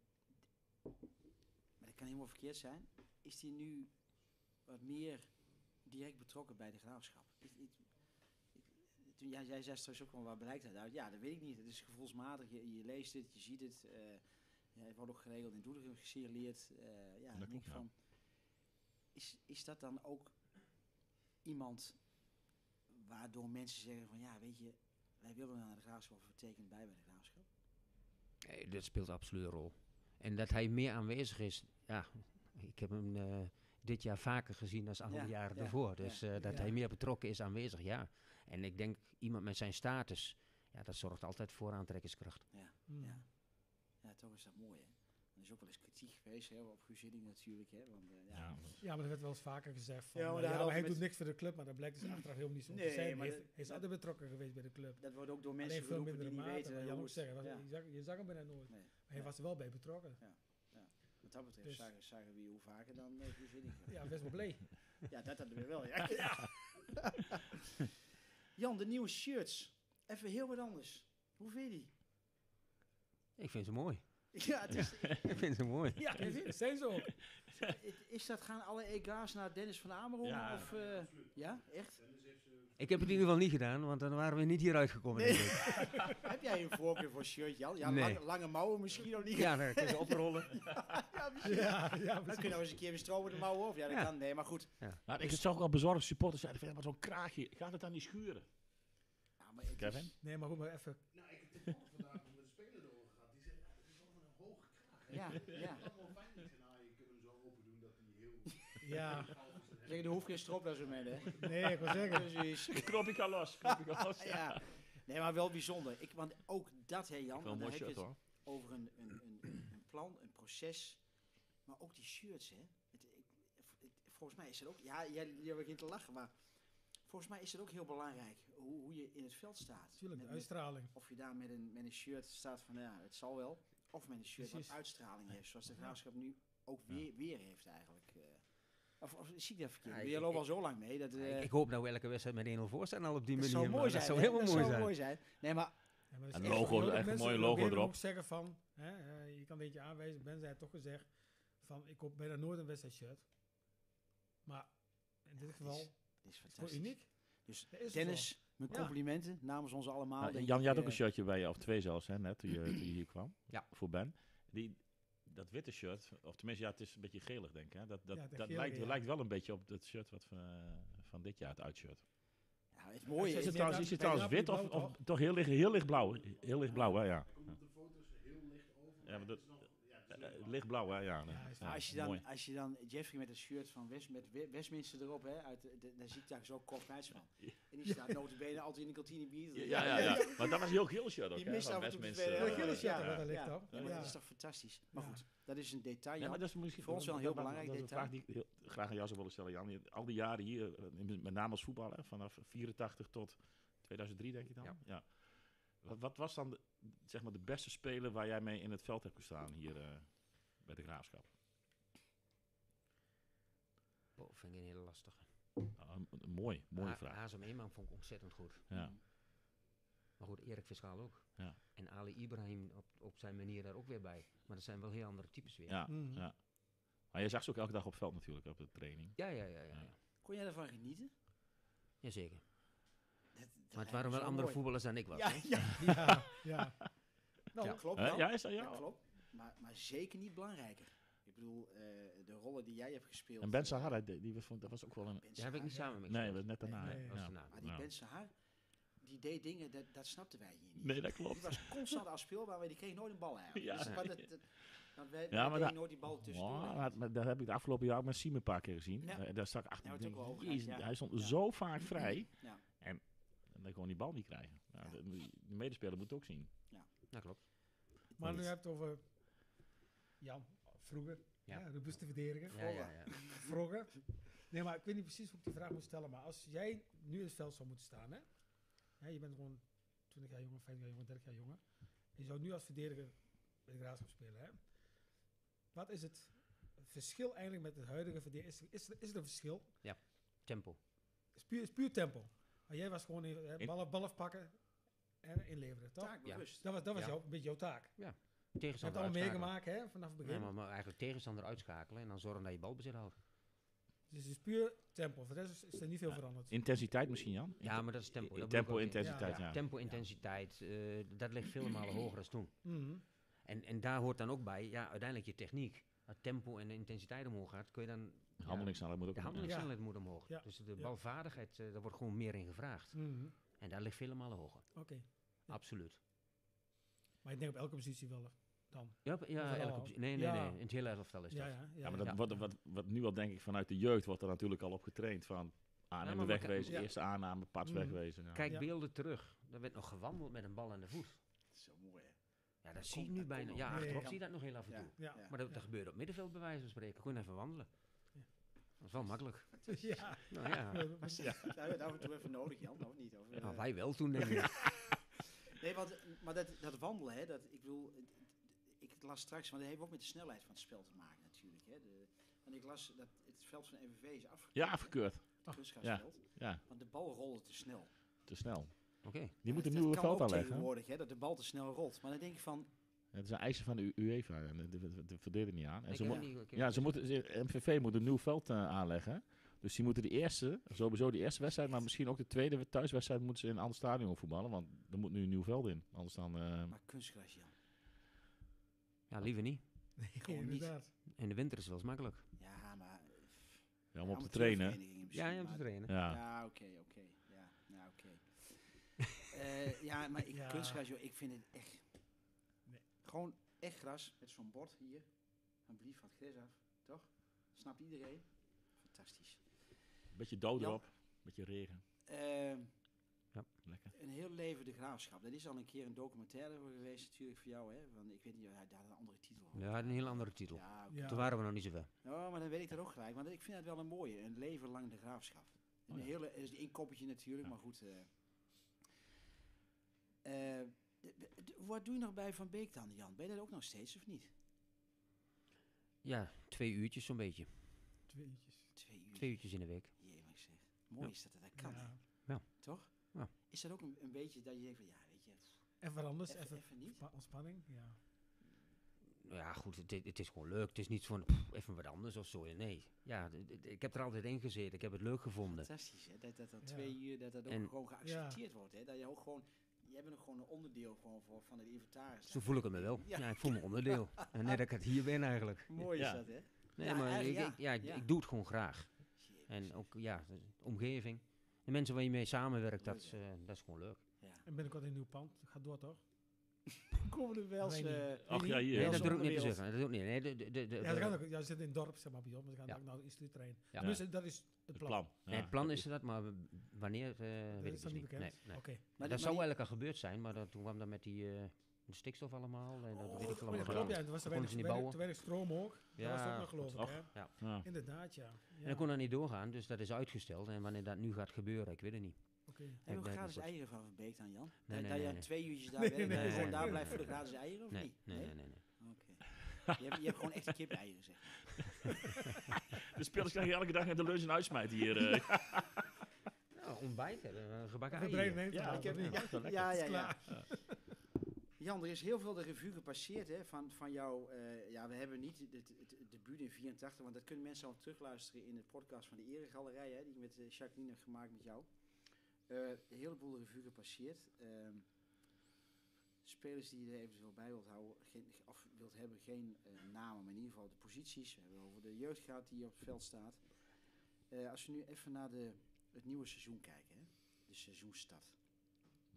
maar dat kan helemaal verkeerd zijn, is hij nu wat meer direct betrokken bij de Graafschap. Ik- ik- ik- Toen jij, jij zei straks ook wel, waar blijkt dat uit? Ja, dat weet ik niet. Het is gevoelsmatig. Je, je leest het, je ziet het. eh ja, het wordt ook geregeld in Doetinchem gesignaleerd. eh ja, dan denk klopt, ik ja. van, is, is dat dan ook iemand waardoor mensen zeggen van, ja, weet je, wij willen naar de Graafschap, of betekent bij bij de Graafschap? Nee, dat speelt absoluut een rol. En dat hij meer aanwezig is, ja, ik heb hem eh, dit jaar vaker gezien dan alle Ja, jaren ja, daarvoor. Dus ja. eh, dat Ja. hij meer betrokken is aanwezig, ja. En ik denk, iemand met zijn status, ja, dat zorgt altijd voor aantrekkingskracht. Mhm. Ja. Ja, toch is dat mooi, hè? Er is ook wel eens kritiek geweest hè, op Guus Hiddink natuurlijk, hè? Want, eh, ja. Ja, Ja, maar er werd wel eens vaker gezegd van, Ja, ja, maar maar, daar ja, maar hadden hij we doet met- niks voor de club, maar dat blijkt dus achteraf helemaal niet zo Nee, te zijn. maar Hij, dat- heeft- hij is dat- altijd betrokken geweest bij de club. Dat wordt ook door mensen Alleen veel geroepen die mindere niet mate, weten maar Jan hoe ook het- zeggen, was- ja. je, zag, je zag hem bijna nooit. Nee. Maar hij Ja. was er wel bij betrokken. Wat dat betreft Dus- zagen, zagen we je hoe vaker dan uh, Guus Hiddink. Ja, best wel blij. Ja, dat hadden we wel, ja. Ja. Jan, de nieuwe shirts. Even heel wat anders. Hoe vind je die? Ik vind ze mooi. Ja, het is, Ik vind ze mooi. Ja, dat zijn ze ook. het- is dat, gaan alle E K's naar Dennis van Amerongen? Ja. Of, eh, ja, echt? Ik heb het in ieder geval niet gedaan, want dan waren we niet hieruit gekomen. Nee. denk ik. Heb jij een voorkeur voor shirt, Jan? Ja, Nee. lange, lange mouwen misschien of niet? Ja, dan kun je ze oprollen. ja, misschien. Ja, ja, Dan kun je nou eens een keer weer stroom met de mouwen of? Ja, dat Ja. kan. Nee, maar goed. maar ik zag ook al bezorgd supporters zeiden van, ja, maar zo'n kraagje, gaat het dan niet schuren? Ja, maar het Kevin? is- Nee, maar goed, maar even. Nou, ik heb toevallig vandaag met de speler erover gehad. Die zegt, ja, het is wel een hoge kraag. hè. Ja, ja. Dat is wel fijn. Ik zei, nou, je kunt hem zo open doen dat hij heel Ja, Zeg, er hoeft geen stropdas mee, hè? nee, ik wil zeggen. Precies. Knopje kan los, knopje kan los. Ja. Nee, maar wel bijzonder. Ik, want ook dat, hè Jan, Wel een want dan mooi heb je shirt het hoor. over een, een, een, een een plan, een proces. Maar ook die shirts, hè. Het, ik, het- volgens mij is het ook... Ja, jij, jij begint te lachen, maar... Volgens mij is het ook heel belangrijk hoe, hoe je in het veld staat. Natuurlijk, de Met- met- uitstraling. of je daar met een, met een shirt staat van, ja, het zal wel. Of met een shirt Precies. wat uitstraling heeft. Zoals de Graafschap nu ook weer, weer heeft eigenlijk. eh. Of, of zie ik dat verkeerd? Ja, je ik- loopt al ik- zo lang mee. Dat, eh, ik, ik hoop nou elke wedstrijd met één nul voor staan al op die dat manier. zou maar mooi zijn. Dat zou hè? helemaal Dat mooi zou zijn. mooi zijn. Nee, maar Ja, maar dat is Een echt logo, zo. Heel echt een mensen mooie proberen logo hem erop. ook zeggen van, hè, eh, je kan een beetje aanwijzen, Ben zei het toch gezegd, van ik koop bijna nooit een wedstrijd shirt. Maar in dit het geval, is, het het is is gewoon fantastisch. uniek. Dus Dat is het Dennis, mijn Ja. complimenten namens ons allemaal. Nou, denk Jan, ik, je had ook eh, een shirtje bij je, of twee zelfs, hè, net, toen je, toen je hier kwam. Ja. Voor Ben. Die, dat witte shirt, of tenminste, ja, het is een beetje gelig, denk ik. Hè. Dat, dat, Ja, het dat gelige, lijkt, ja. lijkt wel een beetje op het shirt wat van, eh, van dit jaar, het uitshirt. Ja, het mooie Ja, Is is, het meer trouwens, naar- is het bij trouwens Napoli wit of, blauw, of toch heel licht, heel lichtblauw? Heel lichtblauw, hè, ja. Hij komt op de foto's heel licht over. Ja, maar dat, het is nog, ja, het is eh, lichtblauw. lichtblauw, hè, ja. Ja, is- als, je dan, mooi. als je dan Jeffrey met het shirt van West, met We- Westminster erop, hè, uit de, de- dan zie ik daar zo Kort Nijsman. En die staat notabene altijd in de kantine bier te Ja, drinken. ja, ja. Maar dat was een heel geel shirt ook, Die hè, mist van af en toe Westminster. twee- Heel gele shirt, ja, wat er ligt ja. dan. Ja, maar Ja. dat is toch fantastisch. Maar Ja. goed, dat is een detail. Ja, Jan. maar dat is misschien Voor ons wel een heel belangrijk dat is een detail. vraag die ik heel graag aan jou zou willen stellen, Jan. Je- Al die jaren hier, eh, met name als voetballer, vanaf vierentachtig tot tweeduizend drie, denk ik dan. Ja. Ja. Wat, wat was dan de, zeg maar de beste speler waar jij mee in het veld hebt gestaan hier eh, bij de Graafschap? Oh, vind ik een hele lastige. Ah, een- een mooi, mooie Ha- vraag. Hazem Eeman vond ik ontzettend goed. Ja. Maar goed, Erik Fiscaal ook. Ja. En Ali Ibrahim op, op zijn manier daar ook weer bij. Maar dat zijn wel heel andere types weer. Ja, Mhm. ja. Maar je zag ze ook elke dag op veld natuurlijk, op de training. ja, ja, ja. ja, Ja. ja. Kon jij ervan genieten? Jazeker. Dat, dat Maar het lijkt waren me wel zo andere mooi. voetballers dan ik was. Ja, hè? ja, Ja, ja. Nou, dat klopt Hè? wel. Ja, is dat ja? Dat klopt. Maar, maar zeker niet belangrijker. Ik bedoel, eh, de rollen die jij hebt gespeeld. En Ben eh, Sahara, die, die vond, dat was ook wel een... Ben Dat heb ik niet Sahar, samen mee Nee, gespeeld. net daarna. Nee, hè? nee. Dat was Ja. daarna. Maar die Ja. Ben Sahar, die deed dingen, dat, dat snapten wij hier niet. Nee, dat Die klopt. was constant afspeelbaar, maar die kreeg nooit een bal eigenlijk. Ja. Dus, maar dat, dat, want wij, Ja, wij maar deden dat- nooit die bal tussendoor. Oh, maar, maar dat heb ik de afgelopen jaar ook met Siem een paar keer gezien. Ja. Eh, daar stak ik achter. Ja, ik het denk, ook wel hoog, jezus, ja. hij stond Ja. zo vaak vrij. Ja. En dan gewoon die bal niet krijgen. Nou, Ja. de, de medespeler moet het ook zien. Dat klopt. Maar nu Niet. heb je het over Jan, vroeger. Ja. Ja. robuuste verdediger. Ja, ja, ja. Vroeger. Nee, maar ik weet niet precies hoe ik die vraag moet stellen. Maar als jij nu in het veld zou moeten staan, hè? Ja, je bent gewoon twintig jaar jonger, vijftig jaar jonger, dertig jaar jonger. Je zou nu als verdediger bij de Graafschap spelen, hè? Wat is het verschil eigenlijk met het huidige verdediger? Is, is, er- is er een verschil? Tempo. Het is puur, is puur tempo. Maar jij was gewoon even, hè, In- ballen, ballen afpakken en inleveren, toch? Taakbewust. Dat was, dat was Ja. jouw, een beetje jouw taak. Je hebt het Tegenstander allemaal uitschakelen. meegemaakt, hè, vanaf het begin. Ja, maar, maar eigenlijk tegenstander uitschakelen en dan zorgen dat je balbezit houdt. Dus het is puur tempo. Voor de rest is, is er niet veel Ja. veranderd. Intensiteit misschien, Jan? Ja, maar dat is tempo. I- dat tempo, bedoel ik ook. intensiteit, ja. Tempo, intensiteit, eh, dat ligt vele malen hoger dan toen. Mhm. En, en daar hoort dan ook bij, ja, uiteindelijk je techniek. Als tempo en de intensiteit omhoog gaat, kun je dan... De handelingssnelheid moet ook De omhoog. handelingssnelheid moet omhoog. Ja. Dus de Ja. balvaardigheid, eh, daar wordt gewoon meer in gevraagd. Mhm. En daar ligt vele malen hoger. Oké. Ja. Absoluut. Maar ik denk op elke positie wel eh, dan. Ja, op- ja, Overal. elke optie- nee, nee, Ja. nee. In het hele elftal is Ja, dat. ja, ja. Ja, maar dat Ja. wordt, wat, wat nu al denk ik vanuit de jeugd wordt er natuurlijk al op getraind. Van aannemen, maar wegwezen, ja. eerste aanname, pats Mhm. wegwezen. Ja. Kijk Ja. beelden terug. Er werd nog gewandeld met een bal aan de voet. Zo mooi, hè? Ja, dat Dat zie je komt- nu dat bijna. komt Ja, nog. achterop Nee. zie je dat nog heel af en Ja. toe. Ja. Maar dat, Ja. dat gebeurt op middenveld bij wijze van spreken. Gewoon even wandelen. Ja. Dat is wel makkelijk. ja. Nou ja, Ja. Dat hebben we af en toe even nodig, Jan, of niet? Of, eh, nou, wij wel toen denk ik. Nee, want, maar dat, dat wandelen, hè, dat, ik bedoel, het- het- ik las straks, want dat heeft ook met de snelheid van het spel te maken natuurlijk. Hè. De, want ik las dat het veld van M V V is afgekeurd. Ja, hè, afgekeurd. Het kunstgrasveld. Ja, Want de bal rolde te snel. te snel. Oké. Die Ja, moeten dat nu een kan veld ook aanleggen. tegenwoordig, hè, dat de bal te snel rolt. Maar dan denk ik van, Het is een eisen van de U- UEFA. En de, de, de, de verdedigen niet aan. En Ik ze heb mo- het niet- ik heb ja, het ze niet- moeten, ze- M V V moet een nieuw veld eh, aanleggen. Dus die moeten de eerste, sowieso de eerste wedstrijd, maar misschien ook de tweede thuiswedstrijd moeten ze in een ander stadion voetballen. Want er moet nu een nieuw veld in. Anders dan... eh, maar kunstgras, Jan. Ja, liever niet. Nee, Gewoon niet. inderdaad. In de winter is het wel eens makkelijk. Ja, maar... ja, om op te trainen. amateurverenigingen Ja, misschien, je hebt te maar- trainen. Ja. Ja, oké, oké. Ja, nou, oké. Eh, ja, maar ik, Ja. kunstgras, joh, ik vind het echt... Nee. Gewoon echt gras met zo'n bord hier. Een brief van het gras af, toch? Snapt iedereen? Fantastisch. Beetje dood Ja. erop. Beetje regen. Eh, Lekker. een heel leven de graafschap. Dat is al een keer een documentaire voor geweest natuurlijk voor jou, hè? Want ik weet niet, hij had een andere titel. Ja, hij had een heel andere titel. Ja, oké. Ja. Toen waren we nog niet zo ver. Ja, maar dan weet ik dat ook gelijk. Want ik vind het wel een mooie. Een leven lang de graafschap. Een Oh ja. hele, is één koppetje natuurlijk, Ja. maar goed. eh. Eh, d- d- wat doe je nog bij Van Beek dan, Jan? Ben je dat ook nog steeds of niet? Ja, twee uurtjes zo'n beetje. Twee uurtjes. Twee uur. Twee uurtjes in de week. Jee, maar ik zeg. Mooi Ja. is dat dat, dat kan, hè? Ja. Toch? Ja. Is dat ook een, een beetje dat je denkt van, ja, weet je, Even wat anders, even, even, even niet? spa- ontspanning. Ja. Ja, goed, het, het is gewoon leuk. Het is niet van pff, even wat anders of zo. Nee. Ja, d- d- ik heb er altijd in gezeten. Ik heb het leuk gevonden. Fantastisch, hè? Dat dat dan Ja. twee uur, dat dat ook En- gewoon geaccepteerd wordt, hè? Dat je ook gewoon, jij bent ook gewoon een onderdeel gewoon voor, van het inventaris. Zo voel ik het me wel. Ja. Ja, ik voel me onderdeel. En net dat ik het hier ben eigenlijk. Mooi is Ja. dat, hè? Nee, Ja, maar ik, eigenlijk ik, ja, ik, ja. ik doe het gewoon graag. Jee, En zeg. ook, ja, de omgeving. De mensen waar je mee samenwerkt, dat Leuk, is, hè? eh, dat is gewoon leuk. Ja. En binnenkort in een nieuw pand. Gaat door, toch? Komen er wel eens... Weet niet. eh, Weet Ach niet. ja, hier. Nee, Wel dat zo durf ik niet te wereld. zeggen. Dat doe ik niet. Nee, de, de, de, de- Ja, ze gaan ook, ja, ze zitten in het dorp, zeg maar, bij ons, maar ze gaan Ja. ook naar de instituuttrein. Ja. Tenminste, dat is het Het plan. plan. nee, Ja. het plan is er dat, maar w- wanneer, eh weet ik is dus nog niet niet. bekend. Nee, nee. Oké. Maar dat die- zou maar die- eigenlijk al gebeurd zijn, maar dat, toen kwam dat met die eh, de stikstof allemaal. En dat weet ik Oh, ja, allemaal klopt, ja. gedaan. Er was te Dan weinig, konden ze niet weinig, bouwen. te weinig stroom ook. Ja, dat was het ook nog, geloof ik. Och. Hè? Ja. Inderdaad, ja. En dat kon dan niet doorgaan, dus dat is uitgesteld. En wanneer dat nu gaat gebeuren, ik weet het niet. Oké. Heb je ook nee, gratis dat- eieren van Van Beek dan, Jan? Nee, dat nee, dat je nee, nee. twee uurtjes daar Nee, bent en nee, dat je nee, gewoon daar nee, blijft voor nee. de gratis eieren, of Nee, niet? nee, nee, nee. nee. Oké. Je, hebt, je hebt gewoon echte kip-eieren, zeg maar. De spelers krijgen elke dag de lunch en uitsmijt hier. eh. Nou, ontbijt hebben, we, gebakken Even eieren. brein neemt Ja, het ik heb- wel, of niet? ja, lekker. Ja, ja, Is ja. klaar. Jan, er is heel veel de revue gepasseerd hè, van, van jou. eh, ja, we hebben niet het, het, het debuut in vierentachtig, want dat kunnen mensen al terugluisteren in de podcast van de Eregalerij, hè, die ik met uh, Jacqueline heb gemaakt met jou. Eh, een heleboel revue gepasseerd. Ehm, spelers die je er eventueel bij wilt houden, geen, of wilt hebben, geen eh, namen, maar in ieder geval de posities. We hebben over de jeugd gehad die op het veld staat. Eh, als we nu even naar de, het nieuwe seizoen kijken, hè, de seizoenstart.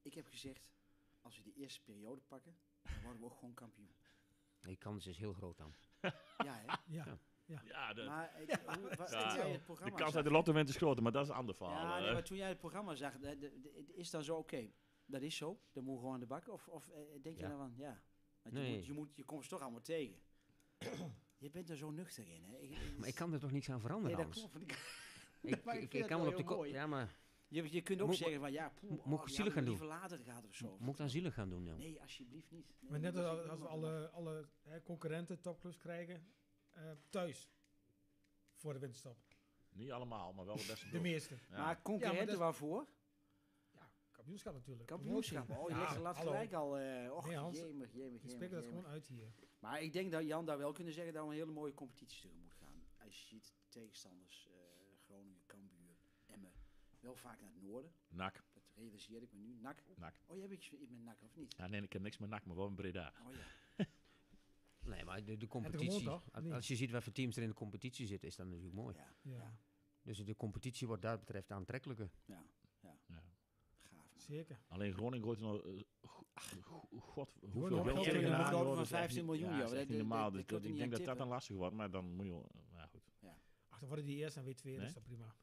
ik heb gezegd, als we die eerste periode pakken, dan worden we ook gewoon kampioen. Die kans is heel groot dan. Ja, hè? Ja. Ja, de, Maar eh, hoe, wa- Ja. toen jij het de programma kans zag- uit de lotto wint is groter, maar dat is een ander verhaal. Ja, nee, eh. maar toen jij het programma zag, de, de, de- is dan zo oké? Dat is zo, dan moet je gewoon aan de bak. Of, of eh, denk je Ja. dan van, ja, want Nee. je, moet, je, moet, je komt ze toch allemaal tegen. Je bent er zo nuchter in, hè? Ik, Maar ik kan er toch niks aan nee, veranderen dat anders. klopt. want ik- Ik, maar ik ik, vind ik het kan wel wel op de heel kop. mooi. Ja, maar Je, je kunt ook Moet- zeggen van, ja, poeh, moet- oh, moet ik die zielig hadden gaan we liever later gehad of zo. moet ik dan zielig gaan doen, joh? Nee, alsjeblieft niet. Nee, Maar net dat als, is- als we alle, alle hè, concurrenten topclubs krijgen, eh, thuis voor de winterstop. Niet allemaal, maar wel de beste De ploeg. meeste. Ja. Maar concurrenten dat is- waarvoor? Ja, kampioenschap natuurlijk. Kampioenschap. Promotie. Oh, je Ja, legt de lat hallo. gelijk al. eh och, Nee, Hans, jemig, jemig, We jemig, spreken dat jemig. gewoon uit hier. Maar ik denk dat Jan daar wel kunnen zeggen dat we een hele mooie competitie tegen moet gaan. Als je ziet tegenstanders, eh, Groningen, Cambuur, Emmen, wel vaak naar het noorden. Nak, Dat realiseer ik me nu. N A C. nak. Oh, jij bent iets met N A C of niet? Ja, nee, ik heb niks met nak, maar wel een Breda. Oh ja. Nee, maar de, de gewoon competitie. toch? Als, Nee. als je ziet wat voor teams er in de competitie zitten, is dat natuurlijk mooi. Ja, Ja, ja, Dus de competitie wordt dat betreft aantrekkelijker. ja. Ja. Gaaf. man. zeker. Alleen Groningen gooit er nog... eh, go- go- God, nog hoeveel geld geld in, tegenaan, ja, joh, van dat is echt vijftien niet- miljoen, ja, joh. dat is echt Dat- niet dat- normaal. dat Dus kun je dat- ik niet denk dat aan dat dan tippen. lastig wordt, maar dan moet je... Ja, goed. Ach, dan worden die eerst en weer tweede, Nee? is dat prima.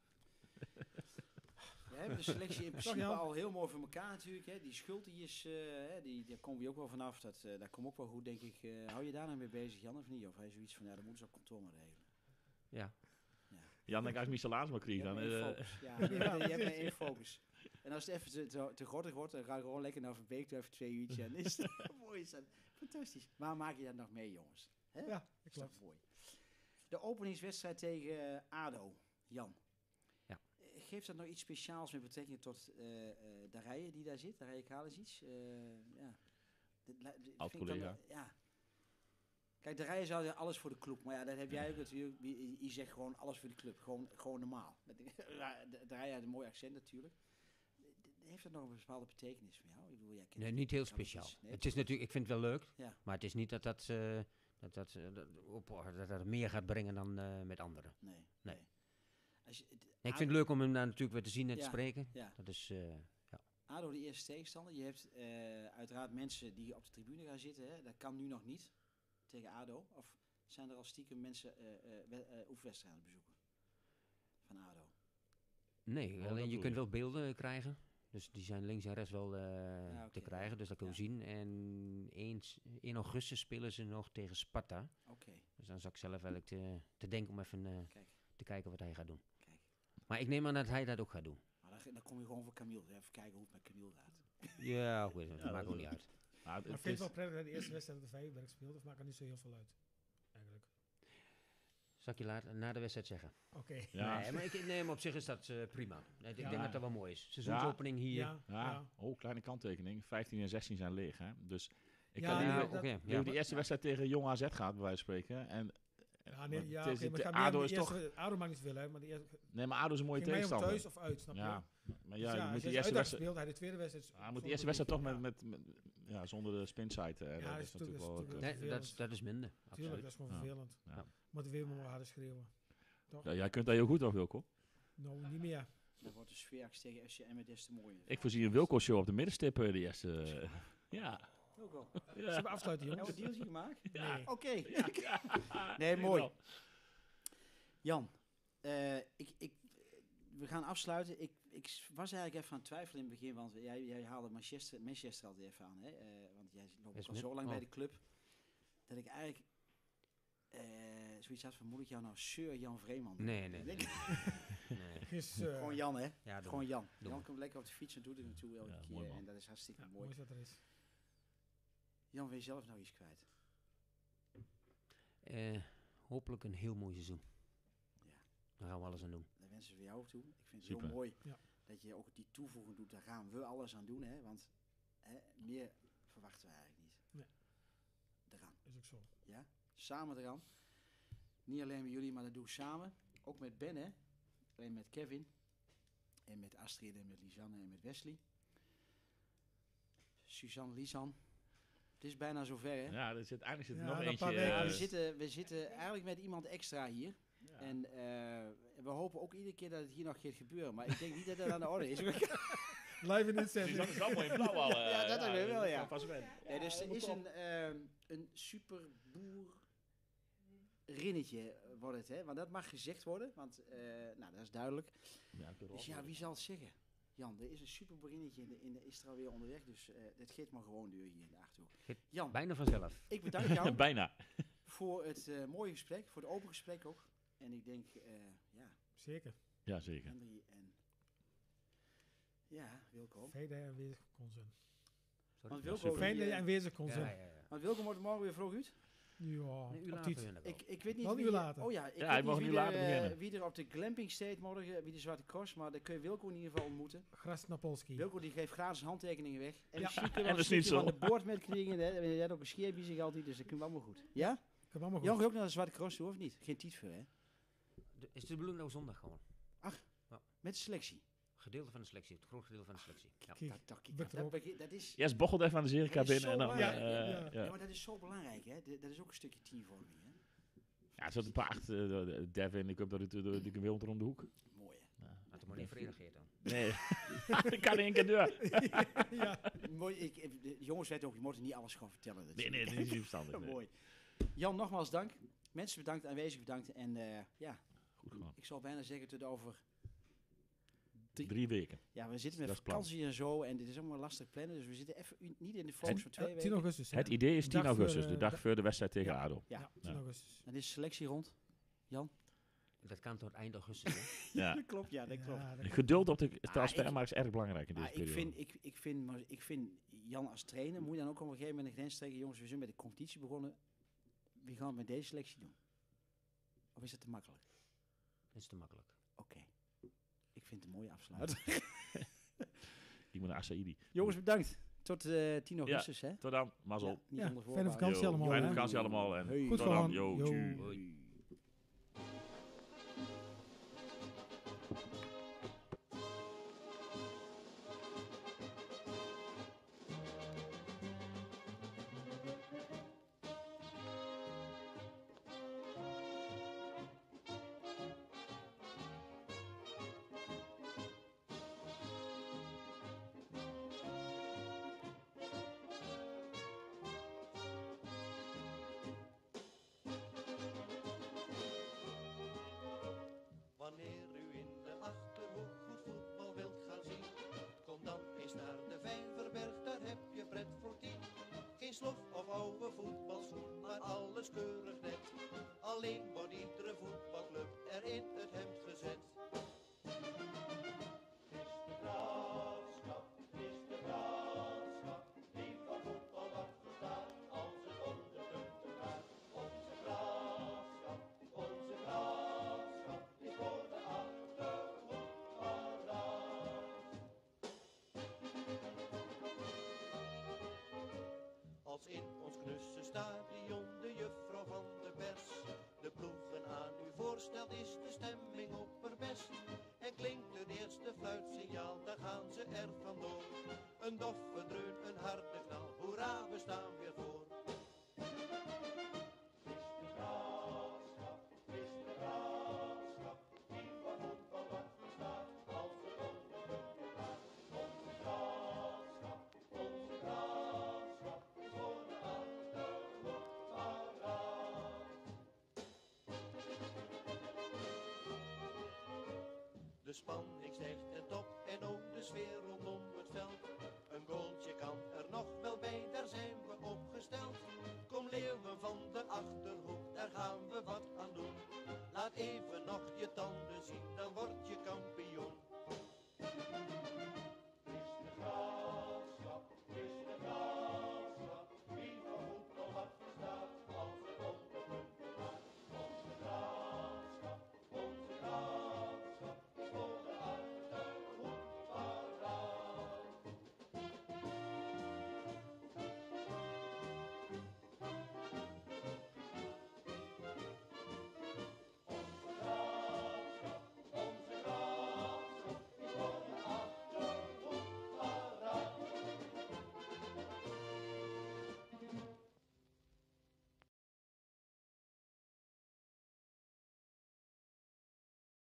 We hebben de selectie in principe Jan? al heel mooi voor elkaar natuurlijk. Hè. Die schuld die is, eh, hè, die, daar komen we ook wel vanaf. Dat, eh daar komt ook wel goed, denk ik. Eh, hou je daar nou mee bezig, Jan, of niet? Of hij zoiets van, ja, dan moeten ze op kantoor maar regelen. Ja. Jan, denk ik, als je mijn salaris maar Je krijgt, hebt dan... maar één eh, focus. Ja, je hebt- je hebt maar één focus. En als het even te, te, te grottig wordt, dan ga je gewoon lekker naar Van Beek toe, even twee uurtjes. En is het mooi. Is dat fantastisch. Waar maak je dat nog mee, jongens? Hè? Ja, dat Is dat klopt. mooi. De openingswedstrijd tegen eh, ADO, Jan. Ja. Eh, Geeft dat nog iets speciaals met betrekking tot eh eh Darije die daar zit? Darije Kalisic? Eh ja. Dit li- dit vind ik dan Oud-collega. wel- Ja. Kijk, Darije zou zeggen alles voor de club. Maar ja, dat heb jij ook natuurlijk. Je, je zegt gewoon alles voor de club. Gewoon, gewoon normaal. Ja, Darije heeft een mooi accent natuurlijk. Heeft dat nog een bepaalde betekenis voor jou? Ik bedoel, jij kent Nee, niet heel Kalisic. speciaal. Nee, Het is natuurlijk, ik vind het wel leuk, Ja. maar het is niet dat dat, eh, dat, dat, eh, dat, op, dat dat meer gaat brengen dan eh, met anderen. Nee. Nee. nee. Als je, het- Nee, ik ADO vind het leuk om hem daar natuurlijk weer te zien en te Ja. spreken. Ja. Dat is, eh, ADO de eerste tegenstander. Je hebt eh, uiteraard mensen die op de tribune gaan zitten. Hè. Dat kan nu nog niet tegen ADO. Of zijn er al stiekem mensen eh eh, we- eh, oefenwedstrijden bezoeken van ADO? nee, dat alleen je bedoel kunt je. wel beelden krijgen. Dus die zijn links en rechts wel eh, Ja, oké, te krijgen, dus dat kun je ja. zien. En eens, in augustus spelen ze nog tegen Sparta. Oké, Dus dan zou ik zelf eigenlijk te, te denken om even eh, kijk, te kijken wat hij gaat doen. kijk. Maar ik neem aan dat hij dat ook gaat doen. Maar dan, dan kom je gewoon voor Camille. Even kijken hoe het met Camille gaat. Ja, goed, dat Ja, maakt dat ook is- niet uit. maar het- Maar het vind je het is- wel prettig dat de eerste wedstrijd op de Vijverberg speelt? Of maakt het niet zo heel veel uit? Eigenlijk. Zal ik je later, na de wedstrijd zeggen? Oké. Ja, Nee, maar ik, nee, maar op zich is dat eh, prima. Nee, ik Ja. denk dat dat wel mooi is. Seizoensopening hier. Ja, ja. ja. Oh, kleine kanttekening. vijftien en zestien zijn leeg, hè. Dus ik Ja, kan nee, liever... dat- oké. Ja, ja. die eerste wedstrijd tegen Jong A Z gaat, bij wijze van spreken. En, Ja, nee, maar ja, het is- oké, maar het- het gaat meer ADO om is de toch... eerste- ADO maakt niet veel uit, maar de eerste Nee, maar ADO is een mooie ging mij om tegenstander. thuis of uit, snap je? Ja, maar Dus ja, je als moet je die eerste uitdag wedstrijd... speelt, hij de tweede wedstrijd. Ja, moet zonder die eerste wedstrijd toch publiek, met, ja. met, met- ja, zonder de spinsite. hè. Ja, dat dat is is natuurlijk wel... natuurlijk- kut. Nee, vervelend. dat, is- dat is minder. Tuurlijk, Absoluut. dat is gewoon Ja. vervelend. Ja. Motiveer me maar harder schreeuwen. Toch? Ja, jij kunt dat heel goed, toch, Wilco? Nou, niet meer. Dan wordt de sfeer tegen F C M des te mooier. Ik voorzie een Wilco-show op de middenstip, eh, die eerste... eh, ja. Ook al. Zullen Ja. we afsluiten, Hebben we jongens? een deeltje gemaakt? Nee. Oké. Ja. Nee, mooi. Wel. Jan, eh, ik, ik, we gaan afsluiten. Ik, ik was eigenlijk even aan het twijfelen in het begin, want jij, jij haalde Manchester, Manchester altijd even aan. Hè? Eh, want jij loopt Is al met- zo lang oh. bij de club. Dat ik eigenlijk eh, zoiets had van, moet ik jou nou Sir Jan Vreeman doen? Nee, nee, Ik nee. denk- nee. Is, eh, Gewoon Jan, hè? Ja, doe Gewoon maar. Jan. Doe Jan maar. komt lekker op de fiets en doet het naartoe elke Ja, keer. mooi man. En dat is hartstikke ja, mooi. mooi is wat er is. Jan, wil je zelf nou iets kwijt? Eh, hopelijk een heel mooi seizoen. Ja. Daar gaan we alles aan doen. Daar wensen we jou toe. Ik vind het Super. heel mooi Ja. dat je ook die toevoeging doet. Daar gaan we alles aan doen, hè? Want hè, meer verwachten we eigenlijk niet. Nee. Eraan. Is ook zo. Ja? Samen eraan. Niet alleen met jullie, maar dat doe ik samen. Ook met Ben, hè? Alleen met Kevin. En met Astrid en met Lisanne en met Wesley. Suzanne, Lisan. Het is bijna zover, hè? Ja, er zit, eindelijk zit er Ja, nog na een eentje. paar eh, weken. Ja, we, dus- zitten, we zitten eigenlijk met iemand extra hier. ja. En eh, we hopen ook iedere keer dat het hier nog gaat gebeuren. Maar ik denk niet dat dat aan de orde is. Live in Die inzending. zat is allemaal in blauw al. eh, Ja, dat hebben we wel, ja. Pas wen. Ja, dus er helemaal is top. een, ehm een superboer rinnetje wordt het, hè? Want dat mag gezegd worden, want eh, nou, dat is duidelijk. Ja, Dus ja, wie zal het zeggen? Jan, er is een superboerinnetje in de, in de is er alweer onderweg, dus uh, het geeft maar gewoon deur hier in de Achterhoek. Jan, Bijna vanzelf. ik bedank jou Bijna. voor het uh, mooie gesprek, voor het open gesprek ook. En ik denk, uh, ja, Zeker. Ja, zeker. Henry en ja, Wilco. Fijn dat je aanwezig kon zijn. Sorry. Want Wilco, super. Fijn die, dat je uh, aanwezig kon Ja, zijn. ja, ja. want Wilco moet morgen weer vroeg uit. Ja, Een uur op later tijd. vind ik wel. Ik, ik weet niet Wel een wie, uur later. Oh ja, ik Ja, hij weet mag niet een wie, uur er, later uh, beginnen. wie er op de glamping staat morgen, wie de Zwarte Cross, maar daar kun je Wilco in ieder geval ontmoeten. Gras Napolski. Wilco die geeft gratis handtekeningen weg. En Ja. misschien kun je En wel een dat is niet stukje van zo. de boord met kringen. Hè. Je hebt ook een scheer zich altijd, dus dat kunnen we allemaal goed. Ja? Ik heb allemaal goed. Jan gaat ook naar de Zwarte Cross toe, of niet? Geen tijd voor, hè? De- Is de bedoeling nou zondag gewoon? Met de selectie. Gedeelte van de selectie, het groot gedeelte van de selectie. Ja. Kijk, Dat, dat, Buk dat, erop. begint- dat is... Eerst bochelt even aan de Zerika Dat is binnen en zo dan... belangrijk. eh, Ja, ja. Ja, maar dat is zo belangrijk, hè? De- dat is ook een stukje teamvorming, hè? Ja, er zat een paard, uh, Devin, ik heb dat het die wil om de hoek. Mooi, hè? Had er maar niet verenigd dan. Nee, ik kan één keer deur. ja. Mooi, ik, ik- de jongens weten ook, je moet niet alles gewoon vertellen. Dat Nee, zie nee, ik. dat is niet verstandig. Nee. Mooi. Jan, nogmaals dank. Mensen bedankt, aanwezig bedankt. En uh, ja, Goed gedaan. ik zal bijna zeggen tot over... Drie weken. Ja, we zitten met Dat is plan. vakantie en zo en dit is allemaal lastig plannen. Dus we zitten even u- niet in de focus Het- van twee tien weken. augustus. hè? Het idee is tien Dag voor, augustus, de eh, dag da- voor de wedstrijd tegen Ja. ADO. Ja. Ja, tien Ja. augustus. Dan is de selectie rond. Jan? Dat kan tot eind augustus. hè? Ja. klopt, ja, dat klopt. Ja, dat- Geduld op de Ah, transfermarkt is erg belangrijk in deze Maar ik periode. vind, ik, ik, vind, maar ik vind Jan als trainer moet je dan ook op een gegeven moment een grens trekken. Jongens, we zijn met de competitie begonnen. Wie gaan we met deze selectie doen? Of is het te makkelijk? Dat is te makkelijk. Oké. Ik vind het een mooie afsluiting. Ik moet naar Asaidi. Jongens, bedankt. Tot uh, tien augustus, hè? Tot dan, mazzel. Ja, niet Ja, onder fijne voorwaarden. vakantie Yo, allemaal, Fijne hè? vakantie allemaal. En Hey. Goed tot dan. gewoon. Yo, Yo. tjus. Hoi. Wanneer u in de Achterhoek goed voetbal wilt gaan zien, kom dan eens naar de Vijverberg, daar heb je pret voor tien. Geen slof of oude voetbalschoen, maar alles keurig net. Alleen wordt iedere voetbalclub er in het hemd gezet. Is de graafschap, is de graafschap, die van voetbal wordt verstaan als het om de punten gaat. Onze graafschap, onze graafschap, is voor de Achterhoek paraat. Als in ons knusse stadion de juffrouw van de pers de ploegen aan u voorstelt, is de stemming opperbest. En klinkt het eerste fluitsignaal, dan gaan ze er vandoor. Een doffe dreun, een harde knal, hoera, we staan weer voor. Is de graafschap, is de graafschap, die van voetbal wordt verstaan, als het om de punten gaat. Onze graafschap, onze graafschap, is voor de Achterhoek paraat. De spanning stijgt ten top en ook de sfeer rondom het veld. Een goaltje kan er nog wel bij, daar zijn we opgesteld. Kom leeuwen van de Achterhoek, daar gaan we wat aan doen. Laat even nog je tand